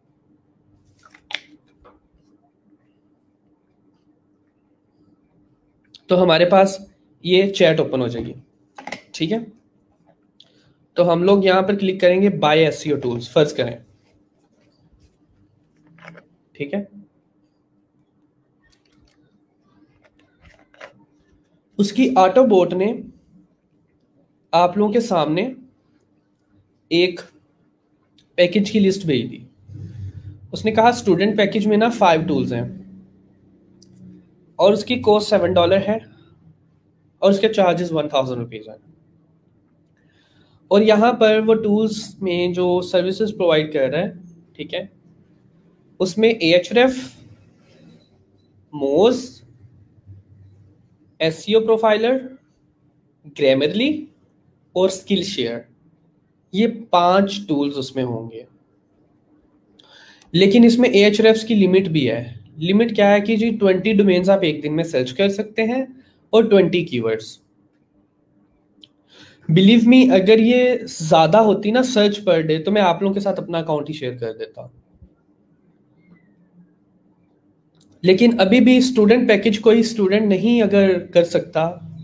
तो हमारे पास ये चैट ओपन हो जाएगी, ठीक है। तो हम लोग यहाँ पर क्लिक करेंगे बाय एसईओ टूल्स, फर्ज करें, ठीक है। उसकी ऑटो बोट ने आप लोगों के सामने एक पैकेज की लिस्ट भेज दी। उसने कहा स्टूडेंट पैकेज में ना फाइव टूल्स हैं और उसकी कॉस्ट सेवन डॉलर है और उसके चार्जेस वन थाउजेंड रुपीज़ हैं। और यहाँ पर वो टूल्स में जो सर्विसेज प्रोवाइड कर रहा है, ठीक है, उसमें एएचरेफ, मोज, एसईओ प्रोफाइलर, ग्रामरली और स्किल शेयर, ये पांच टूल्स उसमें होंगे। लेकिन इसमें एएचरेफ्स की लिमिट भी है। लिमिट क्या है कि जी ट्वेंटी डोमेन्स आप एक दिन में सर्च कर सकते हैं और ट्वेंटी कीवर्ड्स। बिलीव मी, अगर ये ज्यादा होती ना सर्च पर डे, तो मैं आप लोगों के साथ अपना अकाउंट ही शेयर कर देता। लेकिन अभी भी स्टूडेंट पैकेज कोई स्टूडेंट नहीं अगर कर सकता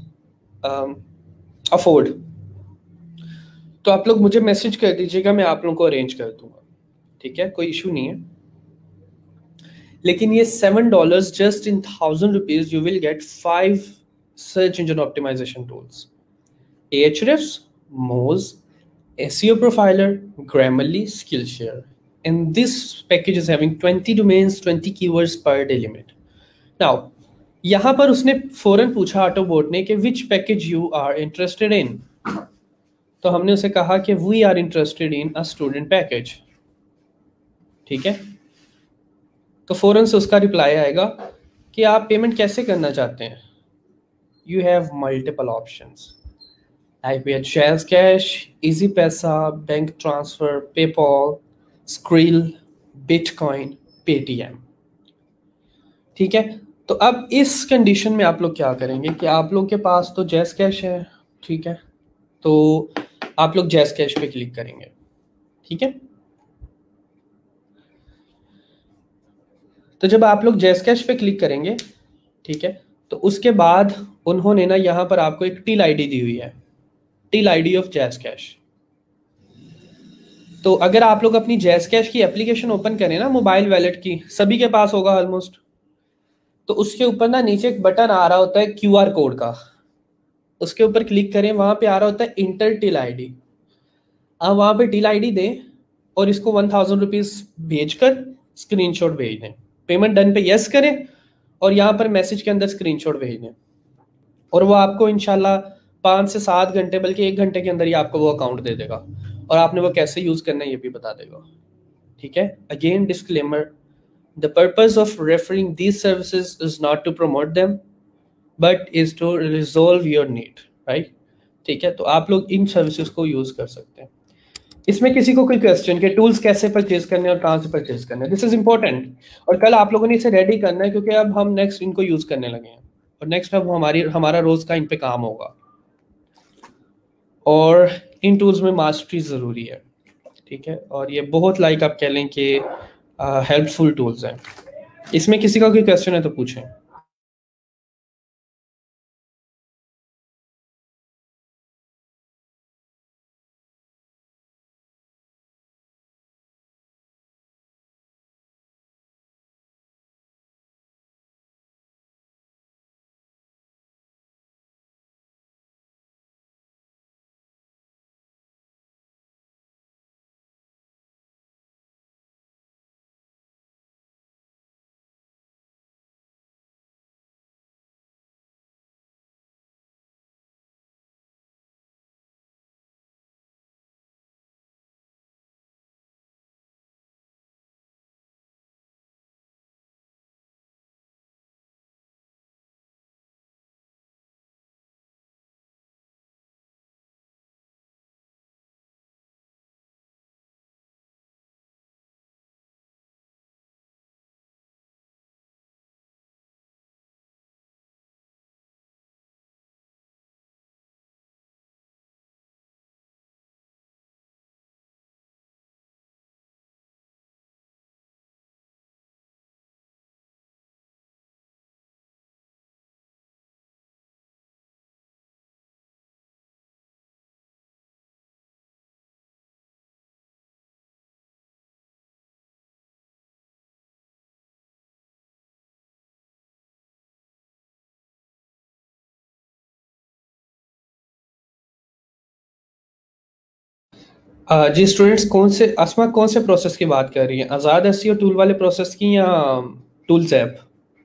अफोर्ड, तो आप लोग मुझे मैसेज कर दीजिएगा, मैं आप लोगों को अरेंज कर दूंगा, ठीक है, कोई इशू नहीं है। लेकिन ये seven dollars just in thousand rupees you will get five search engine optimization tools, Ahrefs, Moz, S E O Profiler, Grammarly, Skillshare. And this package is having twenty domains, twenty keywords per day limit. Now, यहाँ पर उसने फौरन पूछा ऑटोबोट ने कि which package you are interested in. तो हमने उसे कहा कि we are interested in a student package. ठीक है, तो फौरन से उसका रिप्लाई आएगा कि आप पेमेंट कैसे करना चाहते हैं। You have multiple options. Like we had Shares Cash, Easy Pesa, Bank Transfer, PayPal, Skrill, Bitcoin, Paytm, ठीक है। तो अब इस कंडीशन में आप लोग क्या करेंगे कि आप लोग के पास तो जैस कैश है, ठीक है, तो आप लोग जैज़ कैश पे क्लिक करेंगे। ठीक है, तो जब आप लोग जैज़ कैश पे क्लिक करेंगे, ठीक है, तो उसके बाद उन्होंने ना यहाँ पर आपको एक टिल आईडी दी हुई है, till ID of JazzCash. तो अगर आप लोग अपनी जैज़ कैश की एप्लीकेशन ओपन करें ना, मोबाइल वॉलेट की, सभी के पास होगा ऑलमोस्ट, तो उसके ऊपर ना नीचे एक बटन आ रहा होता है क्यूआर कोड का, उसके ऊपर क्लिक करें, वहां पे आ रहा होता है इंटर टिल आईडी। आप वहां पे टिल आईडी दें और इसको वन थाउजेंड रुपीज भेज कर स्क्रीनशॉट भेज दें, पेमेंट डन पे यस करें और यहाँ पर मैसेज के अंदर स्क्रीनशॉट भेज दें, और वो आपको इंशाल्लाह पाँच से सात घंटे बल्कि एक घंटे के अंदर ही आपको वो अकाउंट दे देगा, और आपने वो कैसे यूज करना है ये भी बता देगा। ठीक है, again disclaimer, the purpose of referring these services is not to promote them but is to resolve your need, right. ठीक है, तो आप लोग इन सर्विसेज को यूज कर सकते हैं। इसमें किसी को कोई क्वेश्चन के टूल्स कैसे परचेज करने और कहाँ से परचेज करने, दिस इज इंपॉर्टेंट, और कल आप लोगों ने इसे रेडी करना है क्योंकि अब हम नेक्स्ट इनको यूज करने लगे हैं, और नेक्स्ट अब हमारी हमारा रोज का इन पे काम होगा, और इन टूल्स में मास्टरी ज़रूरी है। ठीक है, और ये बहुत लाइक आप कह लें कि हेल्पफुल टूल्स हैं। इसमें किसी का कोई क्वेश्चन है तो पूछें। uh, जी स्टूडेंट्स, कौन से असमा कौन से प्रोसेस की बात कर रही हैं, आज़ाद एसईओ टूल वाले प्रोसेस की या tools app?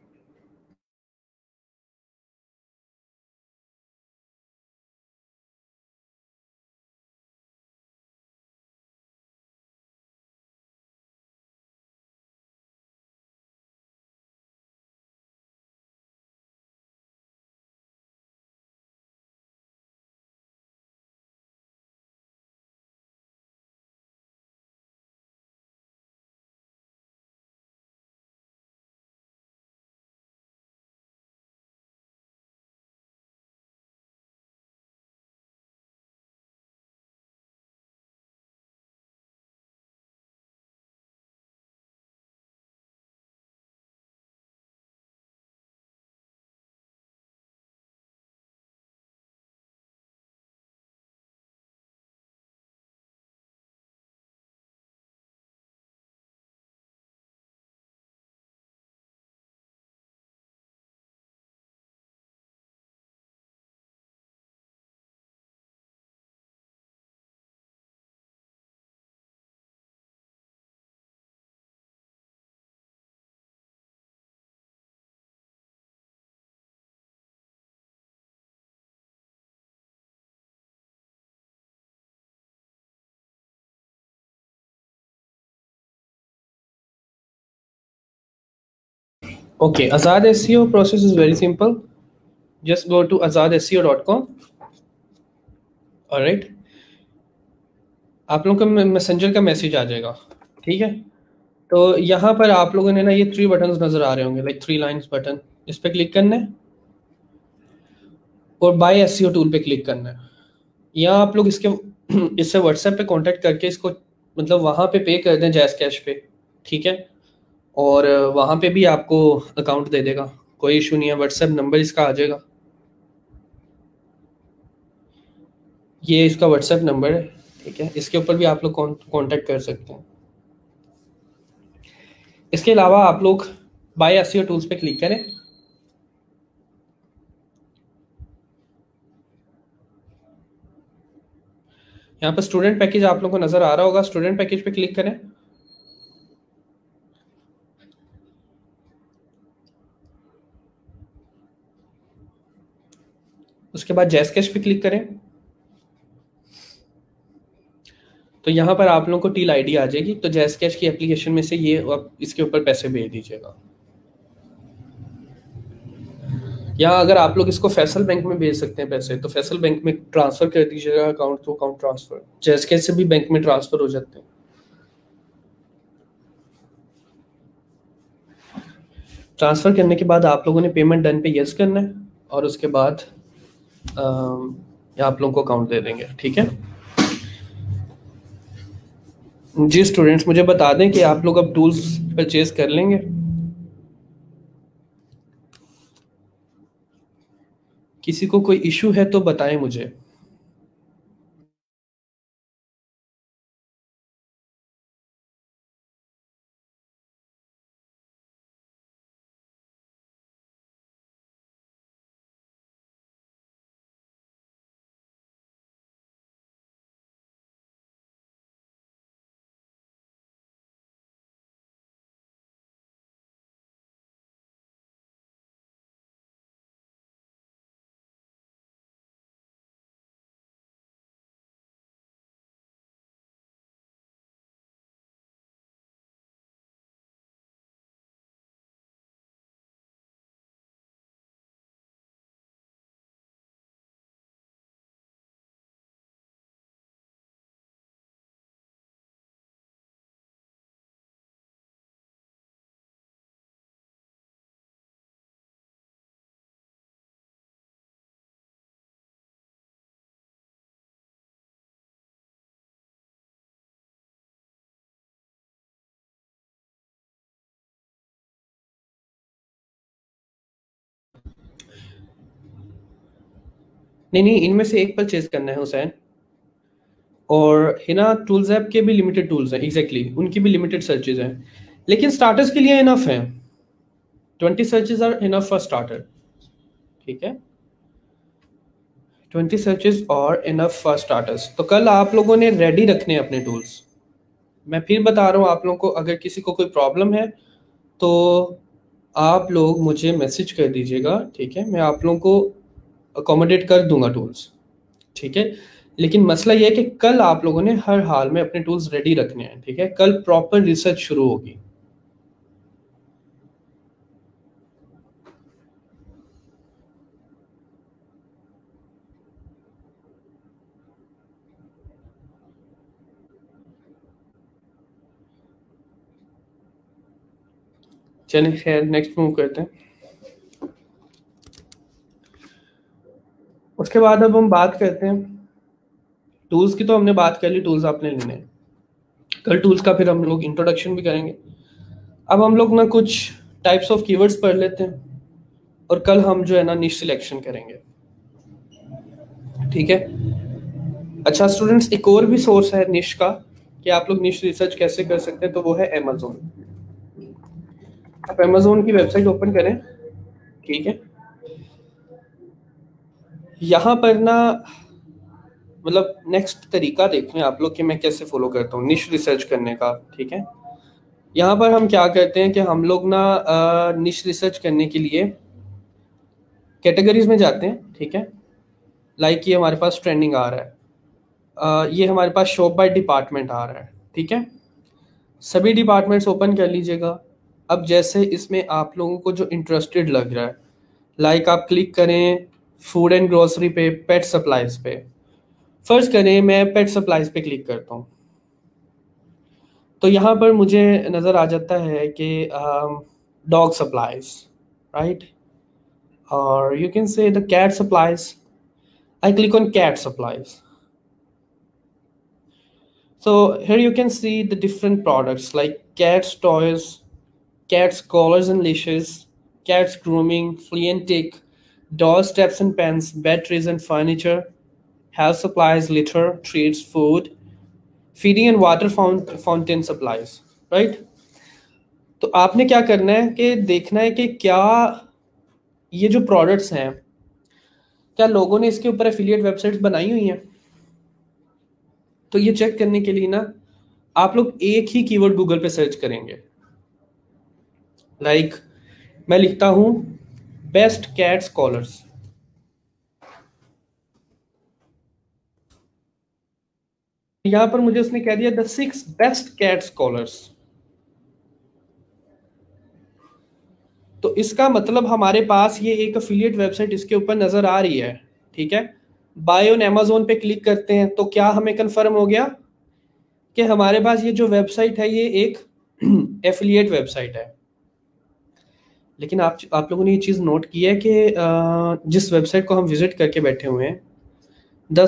Okay, Azad SEO process is very simple, just go to azad S E O dot com। Alright, आप लोगों को मैसेंजर का मैसेज आ जाएगा। ठीक है, तो यहाँ पर आप लोगों ने ना ये थ्री बटन्स नजर आ रहे होंगे, लाइक थ्री लाइंस बटन, इस पर क्लिक करना है। और बाय एसईओ टूल पे क्लिक करना है। या आप लोग इसके इससे व्हाट्सएप पे कांटेक्ट करके इसको मतलब वहाँ पे पे कर दें जैस कैश पे, ठीक है। और वहाँ पे भी आपको अकाउंट दे देगा, कोई इशू नहीं है। व्हाट्सएप नंबर इसका आ जाएगा, ये इसका व्हाट्सएप नंबर है, ठीक है। इसके ऊपर भी आप लोग कांटेक्ट कर सकते हैं। इसके अलावा आप लोग बाय एसईओ टूल्स पे क्लिक करें। यहाँ पर स्टूडेंट पैकेज आप लोगों को नजर आ रहा होगा, स्टूडेंट पैकेज पे क्लिक करें। उसके बाद जैस कैश पे क्लिक करें। तो यहाँ पर आप लोगों को टील आईडी आ जाएगी, तो जैस कैश की एप्लीकेशन में से ये आप इसके ऊपर पैसे भेज दीजिएगा। या अगर आप लोग इसको फैसल बैंक में भेज सकते हैं पैसे, तो फैसल बैंक में ट्रांसफर कर दीजिएगा, account to account transfer. JazzCash से भी बैंक में ट्रांसफर हो जाते हैं। ट्रांसफर करने के बाद आप लोगों ने पेमेंट डन पे यस करना है, और उसके बाद आप लोगों को अकाउंट दे देंगे, ठीक है। जी स्टूडेंट्स, मुझे बता दें कि आप लोग अब टूल्स परचेज कर लेंगे। किसी को कोई इशू है तो बताएं मुझे। नहीं नहीं, इनमें से एक परचेज करना है हुसैन। और हिना टूल्स ऐप के भी लिमिटेड टूल्स हैं, एग्जैक्टली exactly, उनकी भी लिमिटेड सर्चेज हैं, लेकिन स्टार्टर्स के लिए इनफ है। Twenty searches are enough for starter, ठीक है। Twenty searches are enough for starters. तो कल आप लोगों ने रेडी रखने हैं अपने टूल्स। मैं फिर बता रहा हूँ आप लोगों को, अगर किसी को कोई प्रॉब्लम है तो आप लोग मुझे मैसेज कर दीजिएगा, ठीक है। मैं आप लोगों को अकोमोडेट कर दूंगा टूल्स, ठीक है। लेकिन मसला ये है कि कल आप लोगों ने हर हाल में अपने टूल्स रेडी रखने हैं, ठीक है। कल प्रॉपर रिसर्च शुरू होगी। चलिए खैर, नेक्स्ट मूव करते हैं। उसके बाद अब हम बात करते हैं टूल्स की। तो हमने बात कर ली, टूल्स आपने लेने हैं। कल टूल्स का फिर हम लोग इंट्रोडक्शन भी करेंगे। अब हम लोग ना कुछ टाइप्स ऑफ कीवर्ड्स पढ़ लेते हैं, और कल हम जो है ना निश सिलेक्शन करेंगे, ठीक है। अच्छा स्टूडेंट्स, एक और भी सोर्स है निश का कि आप लोग निश रिसर्च कैसे कर सकते हैं, तो वो है अमेज़न। आप अमेज़न की वेबसाइट ओपन करें, ठीक है। यहाँ पर ना मतलब नेक्स्ट तरीका देखें आप लोग कि मैं कैसे फॉलो करता हूँ निश रिसर्च करने का, ठीक है। यहाँ पर हम क्या करते हैं कि हम लोग ना निश रिसर्च करने के लिए कैटेगरीज में जाते हैं, ठीक है। लाइक ये हमारे पास ट्रेंडिंग आ रहा है, uh, ये हमारे पास शॉप बाय डिपार्टमेंट आ रहा है, ठीक है। सभी डिपार्टमेंट्स ओपन कर लीजिएगा। अब जैसे इसमें आप लोगों को जो इंटरेस्टेड लग रहा है, लाइक आप क्लिक करें फूड एंड ग्रोसरी पे, पेट सप्लाईज पे। फर्स्ट करें मैं पेट सप्लाईज पे क्लिक करता हूँ, तो यहाँ पर मुझे नज़र आ जाता है कि डॉग सप्लाईज, राइट, और you can see the cat supplies, I click on cat supplies. So here you can see the different products like cats toys, cats collars and leashes, cats grooming, flea and tick, doll steps and pens, bed trays and furniture, health supplies, litter, treats, food, feeding and water fount, fountain supplies, right? तो आपने क्या करना है कि देखना है कि क्या ये जो प्रोडक्ट्स हैं क्या लोगों ने इसके ऊपर एफिलिएट वेबसाइट्स बनाई हुई हैं। तो ये चेक करने के लिए ना आप लोग एक ही कीवर्ड गूगल पे सर्च करेंगे। लाइक like, मैं लिखता हूं बेस्ट कैट स्कॉलर्स। यहां पर मुझे उसने कह दिया the six best cat scholars. तो इसका मतलब हमारे पास ये एक एफिलिएट वेबसाइट इसके ऊपर नजर आ रही है, ठीक है। बाय ऑन अमेजोन पे क्लिक करते हैं तो क्या हमें कंफर्म हो गया कि हमारे पास ये जो वेबसाइट है ये एक एफिलिएट वेबसाइट है। लेकिन आप आप लोगों ने ये चीज़ नोट की है कि जिस वेबसाइट को हम विजिट करके बैठे हुए हैं the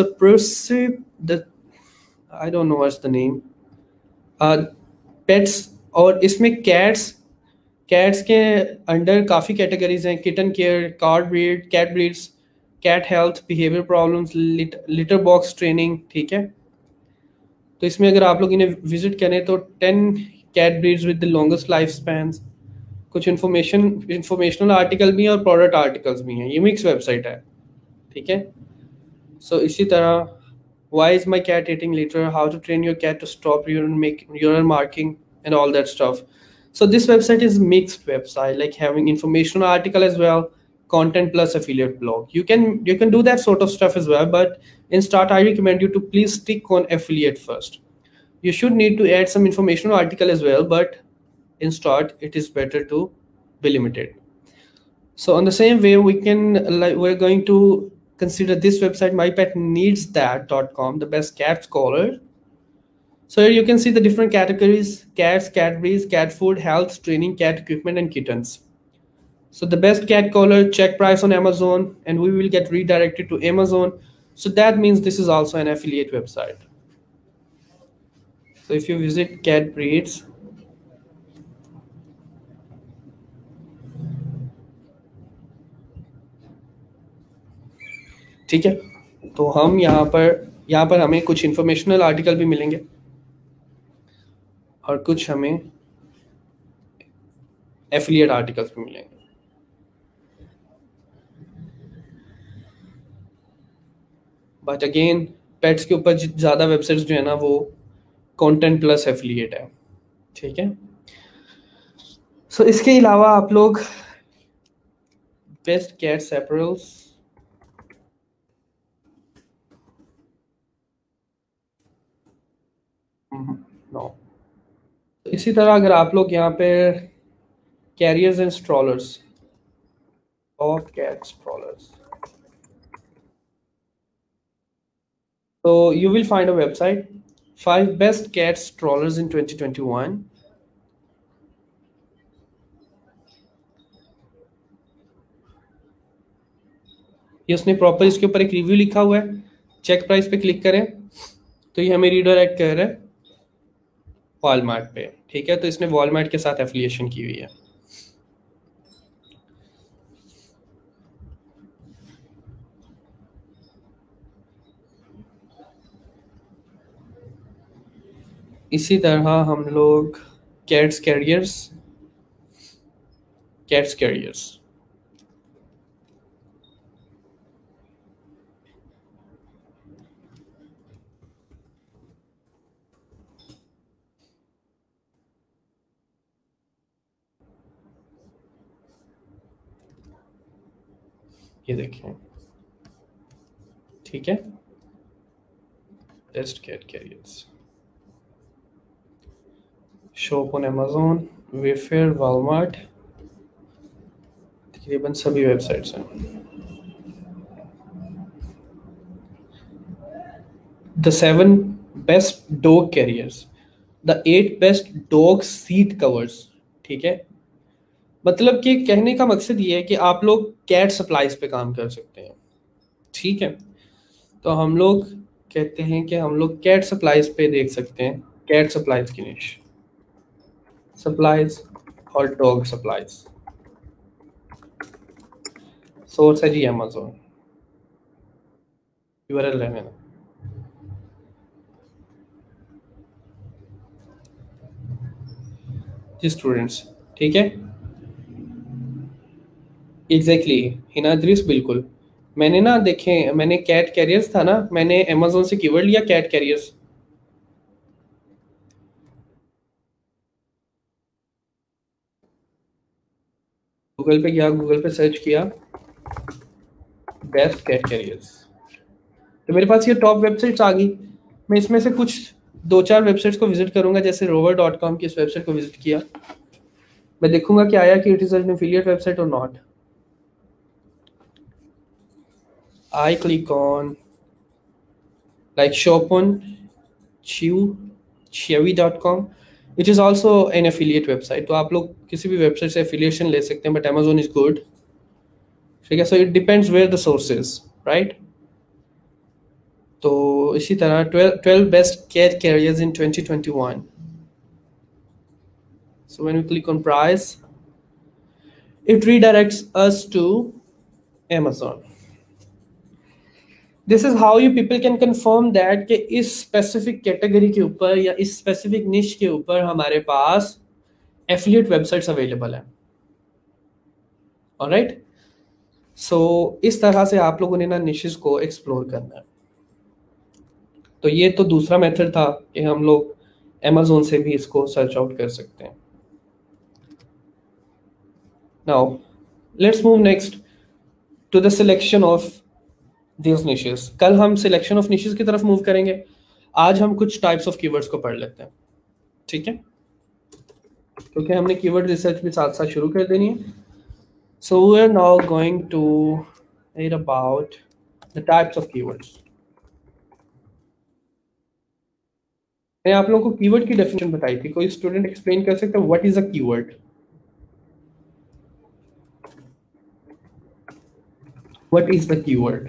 the I don't know what's the name pets, और इसमें कैट्स कैट्स के अंडर काफ़ी कैटेगरीज हैं, kitten care, cat breed, cat breeds, cat health, behaviour problems, litter box training, ठीक है। तो इसमें अगर आप लोग इन्हें विजिट करें तो ten cat breeds with the longest life spans, कुछ इन्फॉर्मेशन इंफॉर्मेशनल आर्टिकल भी हैं और प्रोडक्ट आर्टिकल्स भी हैं। ये मिक्स वेबसाइट है, ठीक है। सो so, इसी तरह why is my cat eating litter, how to train your cat to stop urine marking and all that stuff. So this website is mixed website, like having informational article as well, content plus affiliate blog. You can you can do that sort of stuff as well, but in start I recommend you to please stick on affiliate first. You should need to add some informational article as well, but in start it is better to be limited. So on the same way we can like we're going to consider this website my pet needs that dot com, the best cat scholar. So here you can see the different categories: cats, cat breeds, cat food, health, training, cat equipment, and kittens. So the best cat collar, check price on Amazon, and we will get redirected to Amazon. So that means this is also an affiliate website. So if you visit cat breeds, ठीक है, तो हम यहाँ पर यहाँ पर हमें कुछ इंफॉर्मेशनल आर्टिकल भी मिलेंगे और कुछ हमें एफिलिएट आर्टिकल्स भी मिलेंगे। बट अगेन पेट्स के ऊपर ज़्यादा वेबसाइट्स जो है ना वो कंटेंट प्लस एफिलिएट है, ठीक है। सो so, इसके अलावा आप लोग बेस्ट कैट्स अपैरल्स, नो, इसी तरह अगर आप लोग यहाँ पे कैरियर्स एंड स्ट्रॉलर्स और cat strollers, so you will find a website five best cat strollers in twenty twenty-one. ये उसने प्रॉपर इसके ऊपर एक रिव्यू लिखा हुआ है। चेक प्राइस पे क्लिक करें तो ये हमें रीडायरेक्ट कर रहा है वॉलमार्ट पे, ठीक है। तो इसने वॉलमार्ट के साथ एफिलिएशन की हुई है। इसी तरह हम लोग कैट्स कैरियर्स कैट्स कैरियर्स ये देखें, ठीक है। Best cat carriers, shop on Amazon, Wayfair, Walmart, तकरीबन सभी वेबसाइट्स हैं। The seven best dog carriers, the eight best dog seat covers, ठीक है। मतलब कि कहने का मकसद ये है कि आप लोग कैट सप्लाईज पे काम कर सकते हैं, ठीक है, तो हम लोग कहते हैं कि हम लोग कैट सप्लाईज पे देख सकते हैं, कैट सप्लाईज की निश, सप्लाईज और डॉग सप्लाईज। सोर्स है जी अमेजोन, यूआरएल है मैंने। जी स्टूडेंट्स, ठीक है, एग्जैक्टली हिनाद्रिस, बिल्कुल। मैंने ना देखे, मैंने कैट कैरियर्स था ना, मैंने अमेजोन से कीवर्ड लिया कैट कैरियर्स। गूगल पे गया, गूगल पे सर्च किया बेस्ट कैट कैरियर्स, तो मेरे पास ये टॉप वेबसाइट्स आ गई। मैं इसमें से कुछ दो चार वेबसाइट्स को विजिट करूंगा, जैसे रोवर डॉट कॉम की इस वेबसाइट को विजिट किया। मैं देखूंगा कि आया कि it is an affiliate website और not. I click on like shopon chew chewy dot com, which is also an affiliate website। तो आप लोग किसी भी वेबसाइट से एफिलिएशन ले सकते हैं, बट अमेजोन इज गुड, ठीक है। So it depends where the source is, right. तो इसी तरह twelve twelve best cat carriers in twenty twenty one. So when we click on price, it redirects us to Amazon। This is how you people can confirm that कि इस स्पेसिफिक कैटेगरी के ऊपर या इस स्पेसिफिक निश के ऊपर हमारे पास एफिलिएट वेबसाइट्स अवेलेबल है। ऑलराइट, सो इस तरह से आप लोगों ने ना निशेस को एक्सप्लोर करना है। तो ये तो दूसरा मेथड था कि हम लोग अमेजोन से भी इसको सर्च आउट कर सकते हैं। Now let's move next to the selection of this niches. कल हम सिलेक्शन ऑफ निशेस की तरफ मूव करेंगे, आज हम कुछ टाइप्स ऑफ कीवर्ड्स को पढ़ लेते हैं, ठीक है, क्योंकि हमने कीवर्ड रिसर्च भी साथ साथ शुरू कर देनी है। So we are now going to read about the types of keywords. मैं आप लोगों को कीवर्ड की डेफिनेशन बताई थी, कोई स्टूडेंट एक्सप्लेन कर सकता है what is a keyword? What is the keyword?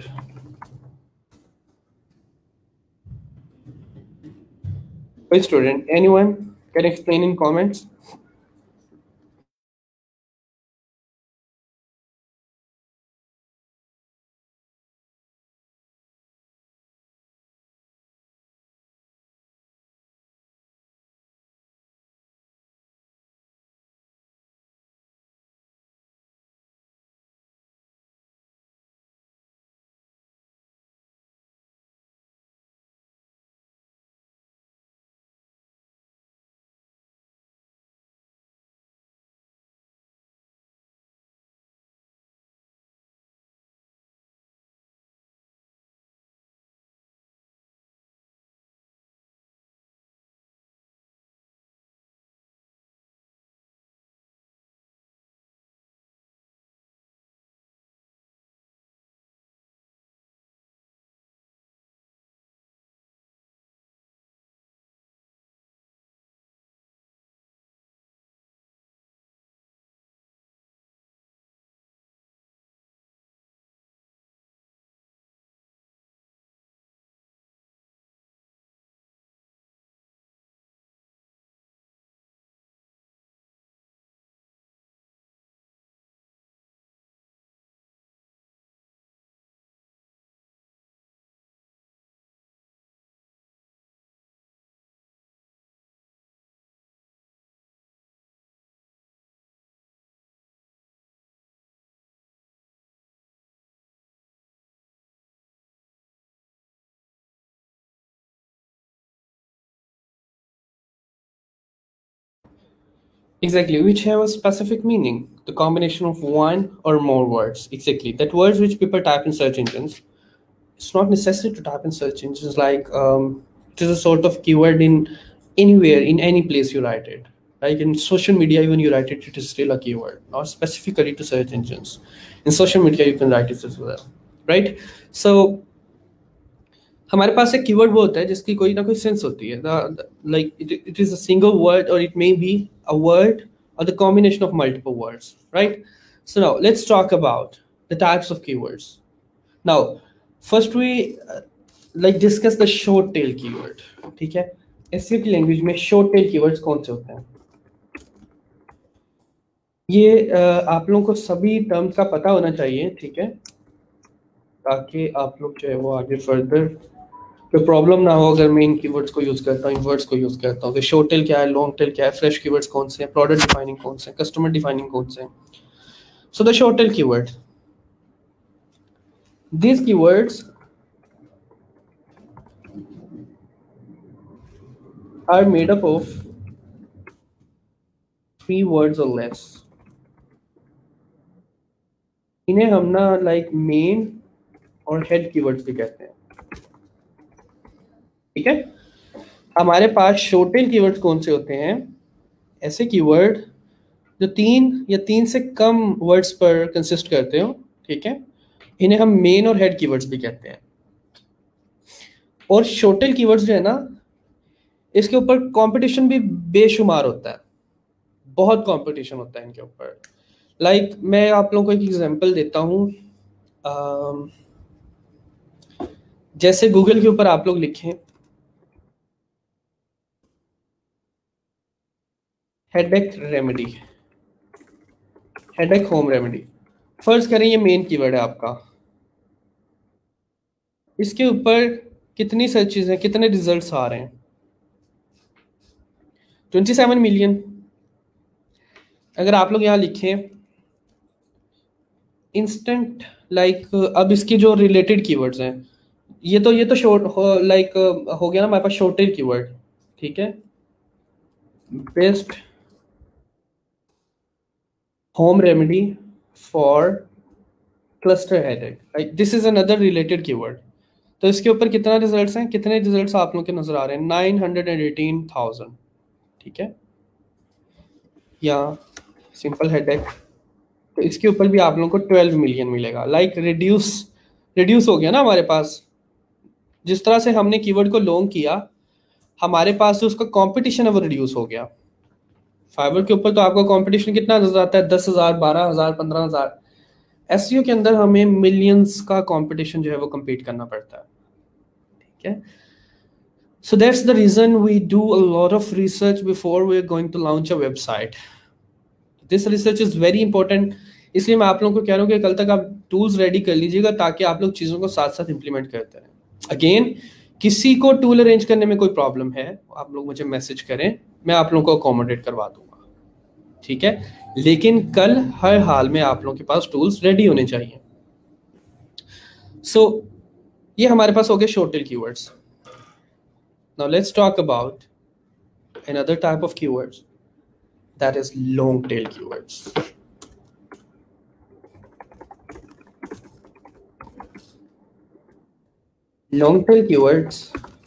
कोई student, anyone can explain in comments? Exactly, which have a specific meaning, the combination of one or more words. Exactly, that words which people type in search engines. It's not necessary to type in search engines, like um, it is a sort of keyword in anywhere, in any place you write it. Like in social media, even you write it, it is still a keyword, not specifically to search engines. In social media, you can write it as well, right? So हमारे पास एक कीवर्ड वो होता है जिसकी कोई ना कोई सेंस होती है, like it is a single word और it may be a word or the combination of multiple words, right? So now let's talk about the types of keywords. Now, first we like discuss the short tail keyword, ठीक है। एसईओ की लैंग्वेज में शॉर्ट टेल कीवर्ड्स कौन से होते हैं? ये uh, आप लोगों को सभी टर्म्स का पता होना चाहिए, ठीक है, ताकि आप लोग जो है वो आगे फर्दर कोई प्रॉब्लम ना हो अगर मैं इन कीवर्ड्स को यूज करता हूँ, इन वर्ड्स को यूज करता हूँ। तो शॉर्ट टेल क्या है, लॉन्ग टेल क्या है, फ्रेश कीवर्ड्स कौन से हैं, प्रोडक्ट डिफाइनिंग कौन से हैं, कस्टमर डिफाइनिंग कौन से हैं। So the short tail keyword, these keywords are made up of three words or less. इन्हें हम ना लाइक मेन और हेड कीवर्ड्स भी कहते हैं, ठीक है। हमारे पास शॉर्ट टेल कीवर्ड्स कौन से होते हैं? ऐसे कीवर्ड जो तीन या तीन से कम वर्ड्स पर कंसिस्ट करते हो, ठीक है, इन्हें हम मेन और हेड कीवर्ड्स भी कहते हैं। और शॉर्ट टेल कीवर्ड्स जो है ना, इसके ऊपर कंपटीशन भी बेशुमार होता है, बहुत कंपटीशन होता है इनके ऊपर। लाइक like, मैं आप लोगों को एक एग्जांपल देता हूँ। जैसे गूगल के ऊपर आप लोग लिखें headache remedy, headache home remedy, फर्ज करें ये मेन कीवर्ड है आपका। इसके ऊपर कितनी सर्चेज हैं, कितने रिजल्ट्स आ रहे हैं? सत्ताईस मिलियन। अगर आप लोग यहाँ लिखें इंस्टेंट लाइक, अब इसके जो रिलेटेड कीवर्ड्स हैं, ये तो ये तो शॉर्ट लाइक हो गया ना हमारे पास शॉर्ट टेल कीवर्ड, ठीक है। Best home remedy for cluster headache, like this is another related keyword. तो इसके ऊपर कितना रिजल्ट्स हैं, कितने रिजल्ट्स आप लोग के नजर आ रहे हैं? Nine hundred and eighteen thousand, ठीक है। या सिंपल हेडेक, तो इसके ऊपर भी आप लोगों को ट्वेल्व मिलियन मिलेगा। लाइक रिड्यूस रिड्यूस हो गया ना हमारे पास। जिस तरह से हमने कीवर्ड को लॉन्ग किया, हमारे पास जो उसका कंपटीशन है वो रिड्यूस हो गया। फाइवर के ऊपर तो आपको कंपटीशन कितना नजर आता है? दस हजार, बारह हजार, पंद्रह हजार। एसईओ के अंदर हमें मिलियंस का कंपटीशन जो है वो compete करना पड़ता है, ठीक है। So that's the reason we do a lot of research before we're going to launch a website. This research is very important. इसलिए मैं आप लोगों को कह रहा हूँ कि कल तक आप टूल्स रेडी कर लीजिएगा ताकि आप लोग चीज़ों को साथ साथ इम्प्लीमेंट करते रहें। अगेन, किसी को टूल अरेंज करने में कोई प्रॉब्लम है, आप लोग मुझे मैसेज करें, मैं आप लोगों को अकोमोडेट करवा दूंगा, ठीक है। लेकिन कल हर हाल में आप लोगों के पास टूल्स रेडी होने चाहिए। सो so, ये हमारे पास हो गए short tail keywords. Now let's talk about another type of keywords, that is long tail keywords. Long tail keywords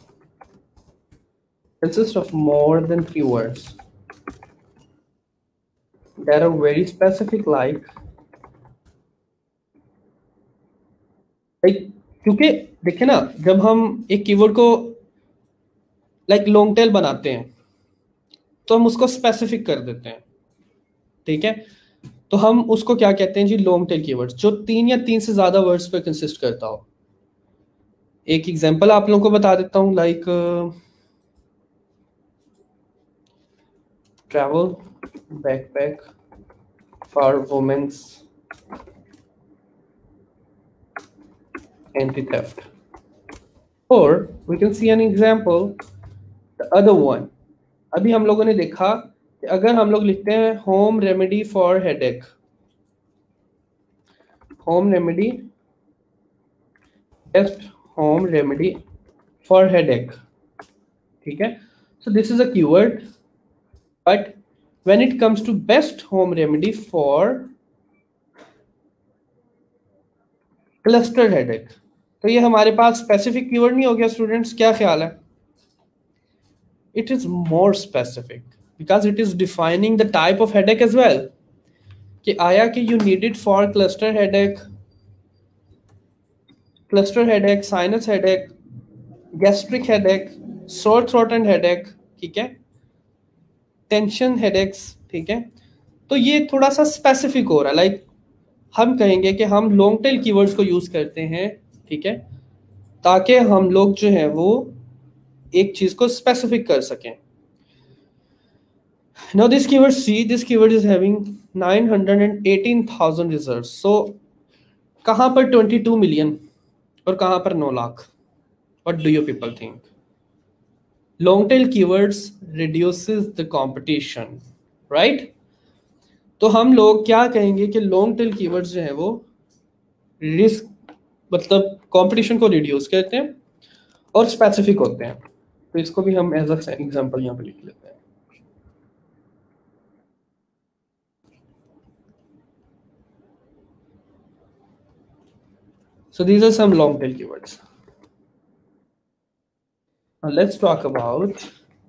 consist of more than three words that are very specific, like like क्योंकि देखिए ना, जब हम एक कीवर्ड को लाइक लॉन्ग टेल बनाते हैं तो हम उसको स्पेसिफिक कर देते हैं, ठीक है। तो हम उसको क्या कहते हैं जी? लॉन्ग टेल कीवर्ड्स, जो तीन या तीन से ज्यादा वर्ड्स पर कंसिस्ट करता हो। एक एग्जांपल आप लोगों को बता देता हूं, like travel backpack for women's anti theft, और we can see an example The other one, अभी हम लोगों ने देखा कि अगर हम लोग लिखते हैं home remedy for headache, home remedy, best home remedy for headache, ठीक है। So this is a keyword, but when it comes to best home remedy for cluster headache, तो ये हमारे पास स्पेसिफिक कीवर्ड नहीं हो गया स्टूडेंट्स? क्या ख्याल है? It is more specific because it is defining the type of headache as well. कि आया कि you need it for cluster headache, cluster headache, sinus headache, gastric headache, sore throat and headache, ठीक है, tension headaches, ठीक है। तो ये थोड़ा सा specific हो रहा है। लाइक हम कहेंगे कि हम long tail keywords को use करते हैं, ठीक है, ताकि हम लोग जो है वो एक चीज को स्पेसिफिक कर सकें. Now this keyword C, this keyword is having nine hundred eighteen thousand results. So कहाँ पर twenty-two million और कहाँ पर नौ lakh? What do you people think? Long tail keywords reduces the competition, right? तो हम लोग क्या कहेंगे कि लॉन्ग टेल कीवर्ड्स जो है वो रिस्क मतलब कंपटीशन को रिड्यूस करते हैं और स्पेसिफिक होते हैं. तो इसको भी हम एज अ एग्जांपल यहाँ पे लिख लेते हैं. So these are some long tail keywords. Now let's talk about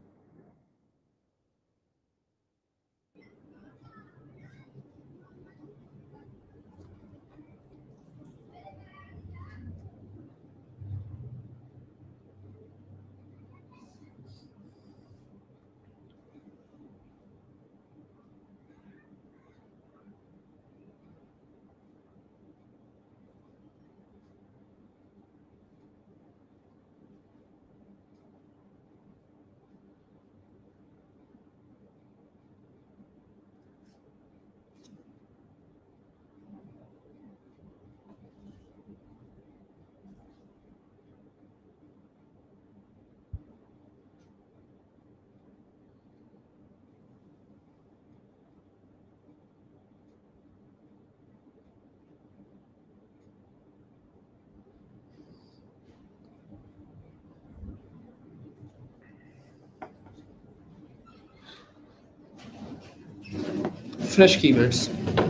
fresh keywords.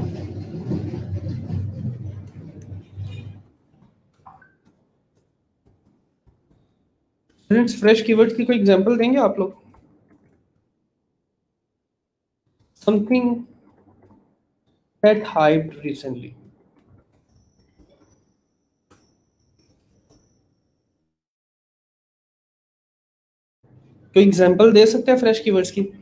Students fresh keywords की कोई एग्जांपल देंगे आप लोग? Something that hyped recently. कोई एग्जांपल दे सकते हैं फ्रेश कीवर्ड्स की?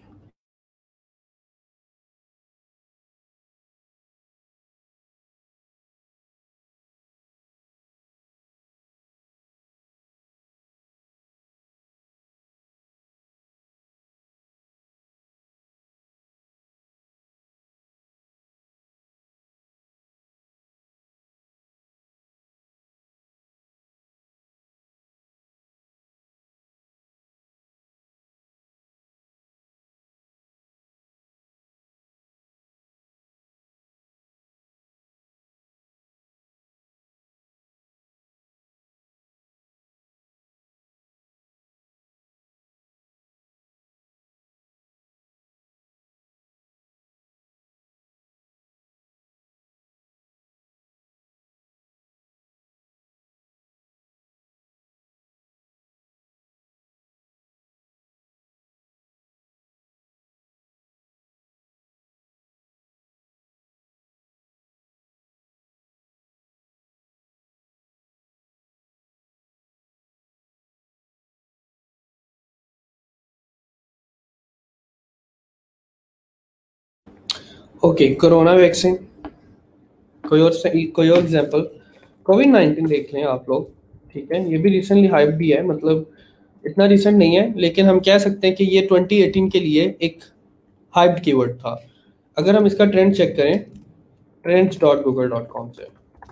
Okay, corona vaccine. कोई और कोई और एग्जांपल? कोविड नाइन्टीन देख लें आप लोग. ठीक है, ये भी रिसेंटली हाइप भी है, मतलब इतना रिसेंट नहीं है, लेकिन हम कह सकते हैं कि ये ट्वेंटी एटीन के लिए एक हाइप्ड कीवर्ड था. अगर हम इसका ट्रेंड चेक करें trends dot Google dot com से,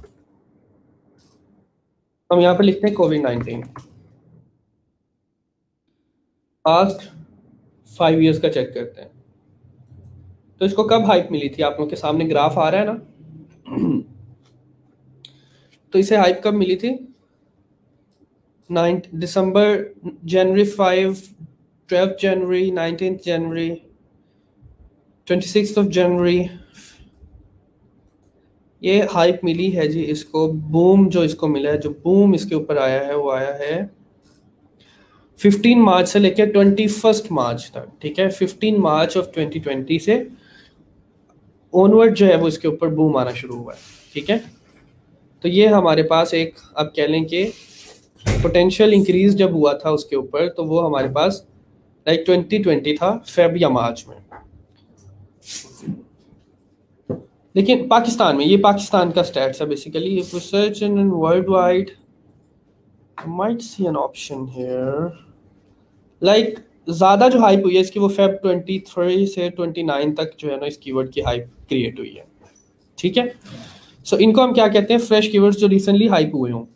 हम यहाँ पर लिखते हैं COVID nineteen. Past five years का चेक करते हैं. तो इसको कब हाइप मिली थी? आप लोग के सामने ग्राफ आ रहा है ना. तो इसे हाइप कब मिली थी? Nine December, January five, twelfth January, nineteen January, twenty six of January. ये हाइप मिली है जी इसको. बूम जो इसको मिला है, जो बूम इसके ऊपर आया है वो आया है फिफ्टीन मार्च से लेकर ट्वेंटी फर्स्ट मार्च तक. ठीक है, fifteen March of twenty twenty से ऑनवर्ड जो है वो इसके ऊपर बूम आना शुरू हुआ है. ठीक है, तो ये हमारे पास एक, आप कह लें कि पोटेंशियल इंक्रीज जब हुआ था उसके ऊपर, तो वो हमारे पास लाइक ट्वेंटी ट्वेंटी था, फेब या मार्च में. लेकिन पाकिस्तान में, ये पाकिस्तान का स्टैट्स है basically. Research in world wide might see an option here. Like ज़्यादा जो हाइप हुई है इसकी वो फेब तेईस से उनतीस तक जो है ना इस कीवर्ड की हाइप क्रिएट हुई है, ठीक है। सो so, इनको हम क्या कहते हैं, फ्रेश कीवर्ड्स जो रिसेंटली हाइप हुए हों।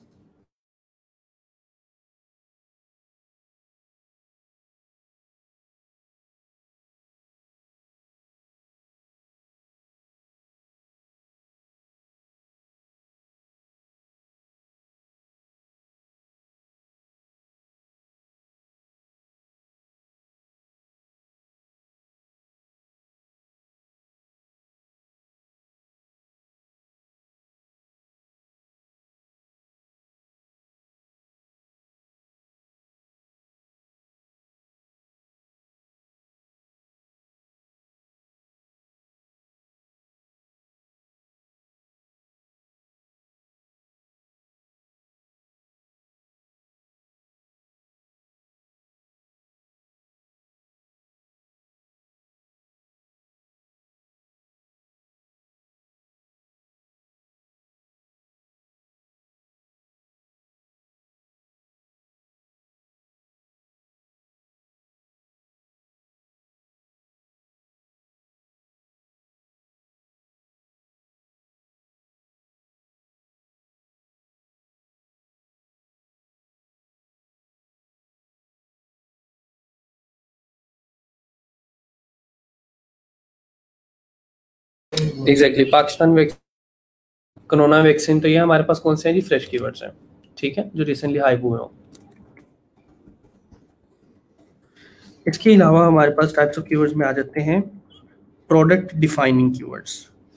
Exactly, Pakistan vaccine, corona vaccine, तो ये हमारे पास कौन से हैं जी, फ्रेश कीवर्ड्स हैं, ठीक है, जो रिसेंटली हाइप हुए हों। इसके अलावा हमारे पास टाइप्स ऑफ कीवर्ड्स में आ जाते हैं product defining keywords.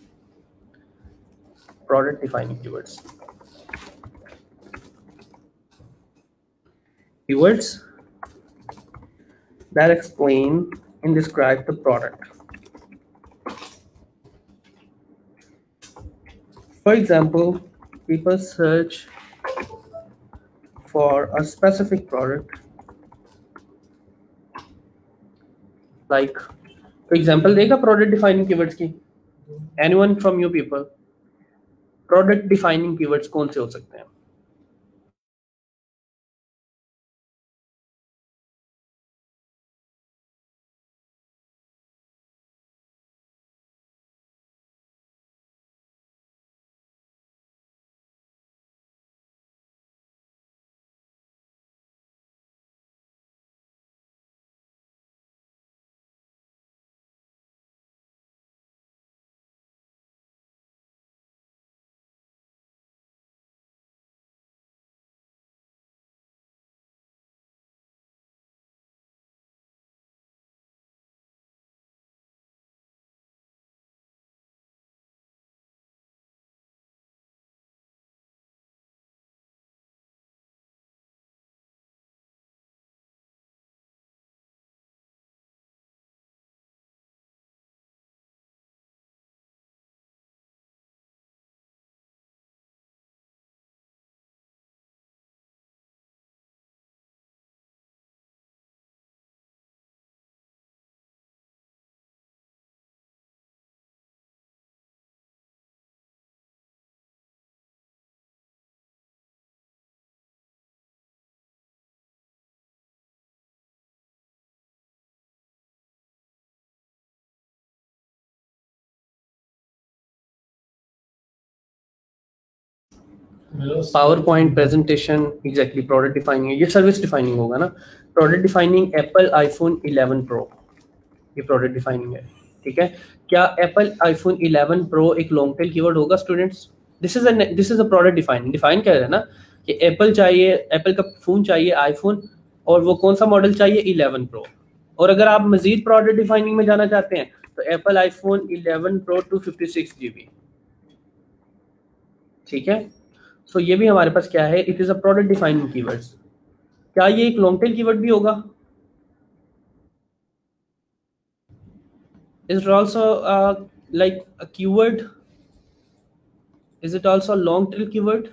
Product defining keywords, keywords that explain and describe the product. For example, people search for a specific product. Like, for example, देखा product defining keywords की? Anyone from you people? Product defining keywords कौन से हो सकते हैं? Power point presentation, exactly product defining, ये सर्विस डिफाइनिंग होगा ना। Product defining Apple iPhone eleven pro, ये प्रोडक्ट डिफाइनिंग है, ठीक है। क्या एप्पल आईफोन इलेवन प्रो एक लॉन्ग टेल कीवर्ड होगा students? This is a this is a product defining. Define क्या है ना कि एप्पल चाहिए, एप्पल का फोन चाहिए आईफोन, और वो कौन सा मॉडल चाहिए, इलेवन प्रो। और अगर आप मजीद प्रोडक्ट डिफाइनिंग में जाना चाहते हैं तो Apple iPhone eleven pro two fifty six G B, ठीक है। सो so, ये भी हमारे पास क्या है, it is a product defining keywords. क्या ये एक लॉन्ग टेल कीवर्ड भी होगा? Is it also like a keyword? Is it also long tail keyword?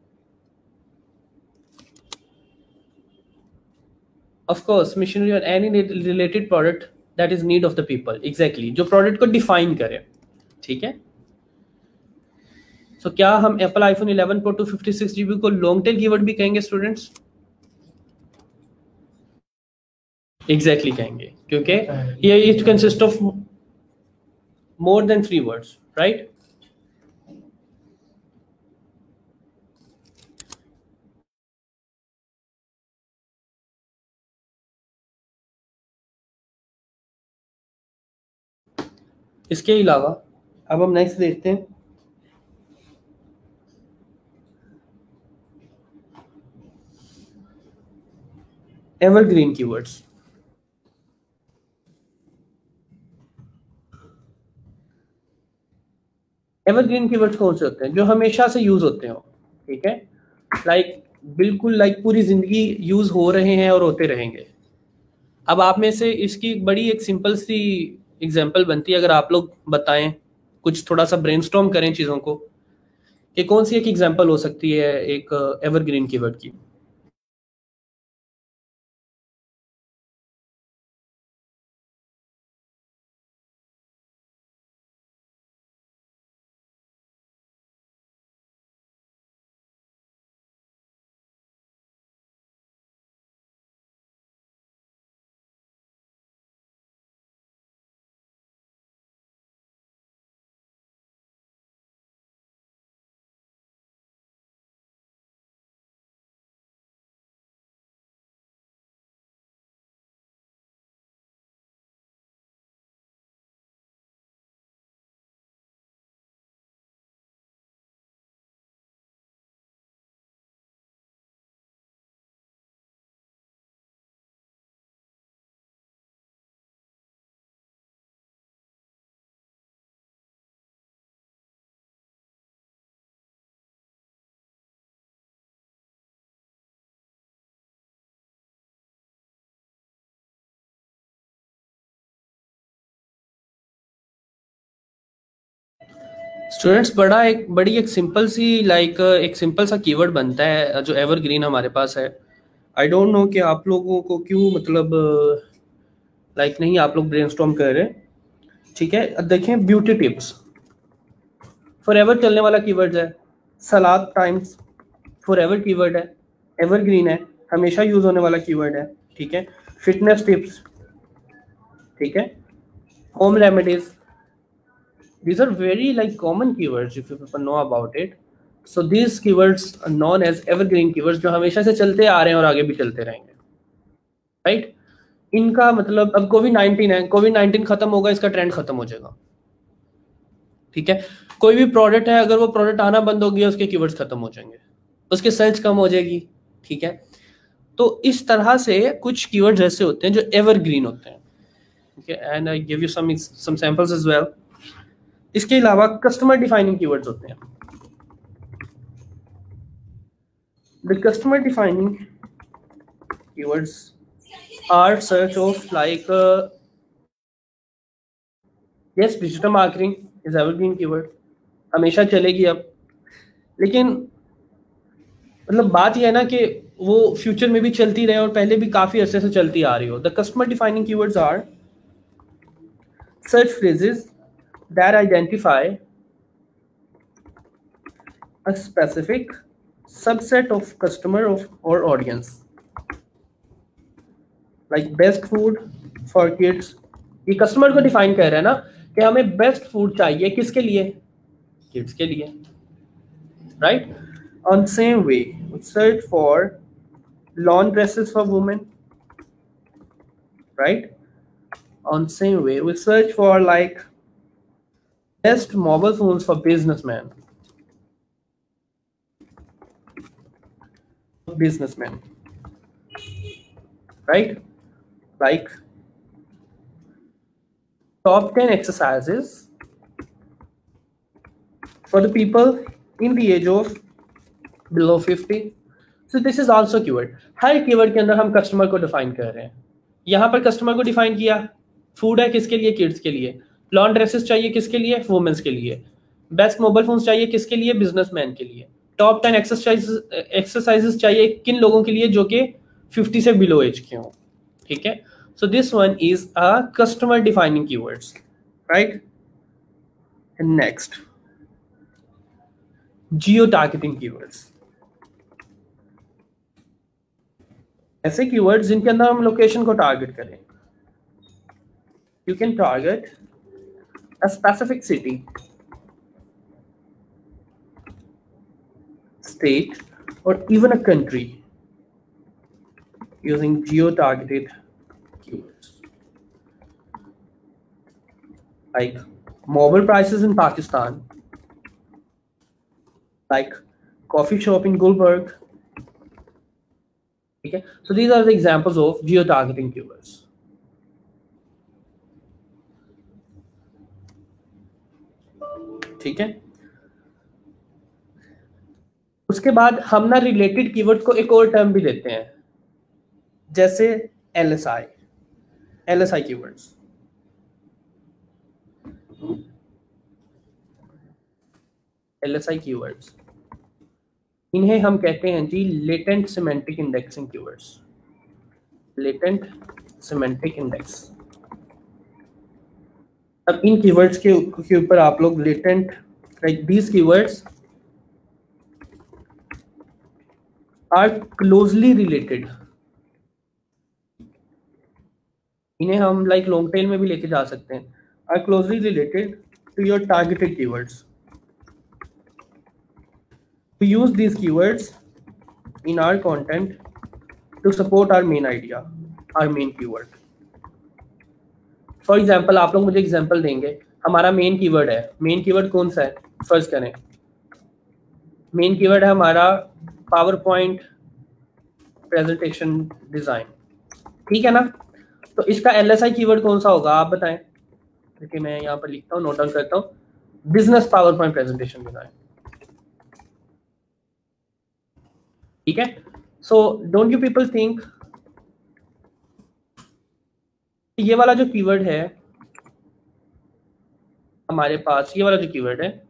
Of course, missionary और any related product that is need of the people, exactly, जो प्रोडक्ट को डिफाइन करे, ठीक है। सो so, क्या हम Apple iPhone eleven pro two fifty six GB को लॉन्ग टेल कीवर्ड भी कहेंगे स्टूडेंट्स? एग्जैक्टली exactly कहेंगे, क्योंकि ये it consist of more than three words, right? इसके अलावा अब हम नेक्स्ट देखते हैं एवरग्रीन कीवर्ड्स। एवरग्रीन कीवर्ड्स कौन से होते हैं? जो हमेशा से यूज होते हो, ठीक है, लाइक like, बिल्कुल लाइक like, पूरी जिंदगी यूज हो रहे हैं और होते रहेंगे। अब आप में से इसकी बड़ी एक सिंपल सी एग्जांपल बनती है, अगर आप लोग बताएं, कुछ थोड़ा सा ब्रेनस्टॉर्म करें चीजों को, कि कौन सी एक एग्जांपल हो सकती है एक एवरग्रीन कीवर्ड की। स्टूडेंट्स, बड़ा एक बड़ी एक सिंपल सी लाइक एक सिंपल सा कीवर्ड बनता है जो एवरग्रीन हमारे पास है। आई डोंट नो कि आप लोगों को क्यों मतलब लाइक like, नहीं आप लोग ब्रेनस्टॉर्म कर रहे, ठीक है। अब देखें, ब्यूटी टिप्स फॉर एवर चलने वाला कीवर्ड है। सलाद टाइम्स फॉर एवर कीवर्ड है, एवरग्रीन है, हमेशा यूज होने वाला कीवर्ड है, ठीक है। फिटनेस टिप्स, ठीक है। Home remedies, these are very like common keywords if you people know about it. So these keywords are known as evergreen keywords, जो हमेशा से चलते आ रहे हैं और आगे भी चलते रहेंगे, राइट right? इनका मतलब अब कोविड नाइनटीन है, कोविड नाइनटीन खत्म होगा, इसका ट्रेंड खत्म हो जाएगा, ठीक है। कोई भी प्रोडक्ट है, अगर वो प्रोडक्ट आना बंद हो गया, उसके कीवर्ड्स खत्म हो जाएंगे, उसकी सर्च कम हो जाएगी, ठीक है। तो इस तरह से कुछ कीवर्ड्स ऐसे होते हैं जो एवरग्रीन होते हैं, ठीक है। And I give you some some samples as well. इसके अलावा कस्टमर डिफाइनिंग कीवर्ड्स होते हैं। The customer defining keywords are search of like yes, digital marketing is evergreen keyword, हमेशा चलेगी अब, लेकिन मतलब बात यह है ना कि वो फ्यूचर में भी चलती रहे और पहले भी काफी अरसे से चलती आ रही हो। The customer defining keywords are search phrases that identify a specific subset of customer of or audience, like best food for kids। ये कस्टमर को डिफाइन कर रहा है ना कि हमें बेस्ट फूड चाहिए, किसके लिए? किड्स के लिए, right. On same way search for lawn dresses for women, right. On same way we search for like best mobile phones for businessmen, businessmen, right? Like top ten exercises for the people in the age of below fifty. So this is also keyword। हर कीवर्ड के अंदर हम कस्टमर को डिफाइन कर रहे हैं। यहाँ पर कस्टमर को डिफाइन किया, फूड है किसके लिए? किड्स के लिए। लॉन ड्रेसेस चाहिए किसके लिए? वुमेन्स के लिए। बेस्ट मोबाइल फोन्स चाहिए किसके लिए? बिजनेसमैन के लिए। टॉप टेन एक्सरसाइज एक्सरसाइजेस चाहिए किन लोगों के लिए? जो कि फिफ्टी से बिलो एज के हों, ठीक है। So this one is a customer defining keywords, right. Next, geo targeting keywords, ऐसे कीवर्ड्स जिनके अंदर हम लोकेशन को टारगेट करें. You can target a specific city, state, or even a country using geo-targeted keywords. Like mobile prices in Pakistan, like coffee shop in Gulberg. Okay, so these are the examples of geo-targeting keywords. ठीक है, उसके बाद हम ना रिलेटेड कीवर्ड को एक और टर्म भी लेते हैं, जैसे L S I, L S I keywords. L S I keywords, इन्हें हम कहते हैं जी latent semantic indexing keywords. Latent semantic index. अब इन कीवर्ड्स के के ऊपर आप लोग latent, like these keywords are closely related. इन्हें हम लाइक लॉन्ग टेल में भी लेके जा सकते हैं. Are closely related to your targeted keywords. We use these keywords in our content to support our main idea, our main keyword. For example, आप लोग मुझे एग्जांपल देंगे. हमारा मेन कीवर्ड है, मेन कीवर्ड कौन सा है, फर्ज करें मेन कीवर्ड है हमारा पावर पॉइंट प्रेजेंटेशन डिजाइन. ठीक है ना, तो इसका एल एस आई कीवर्ड कौन सा होगा आप बताएं. देखिए मैं यहाँ पर लिखता हूँ, नोट डाउन करता हूँ, business power point presentation design. ठीक है, so don't you people think ये वाला जो कीवर्ड है हमारे पास, ये वाला जो कीवर्ड है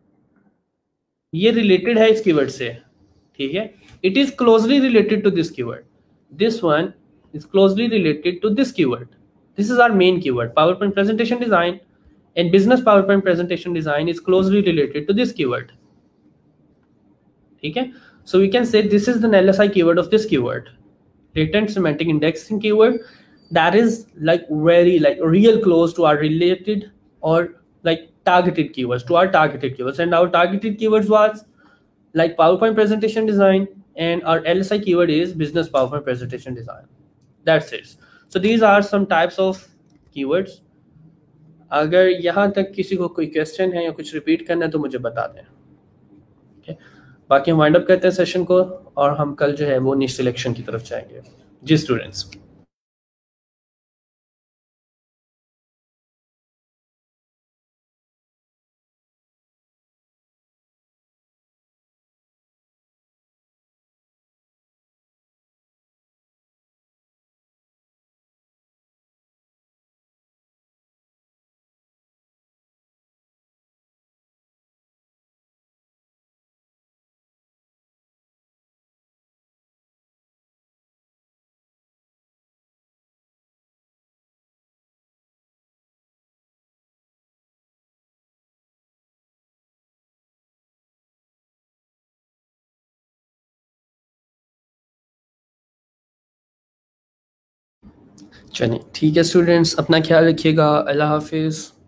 ये रिलेटेड है इस कीवर्ड से. ठीक है, it is closely related to this keyword. This one is closely related to this keyword. This is our main keyword, power point presentation design, and business power point presentation design is closely related to this keyword. ठीक है, so we can say this is the L S I keyword of this keyword, latent semantic indexing keyword, that is like very like real close to our related or like targeted keywords, to our targeted keywords. And our targeted keywords was like PowerPoint presentation design, and our L S I keyword is business PowerPoint presentation design. That's it. So these are some types of keywords. अगर यहाँ तक किसी को कोई क्वेश्चन है या कुछ रिपीट करना है तो मुझे बता दें. okay? बाकी हम वाइंड अप करते हैं सेशन को, और हम कल जो है वो निश सिलेक्शन की तरफ जाएंगे. जी स्टूडेंट्स. चलिए ठीक है स्टूडेंट्स, अपना ख्याल रखिएगा. अल्लाह हाफिज़.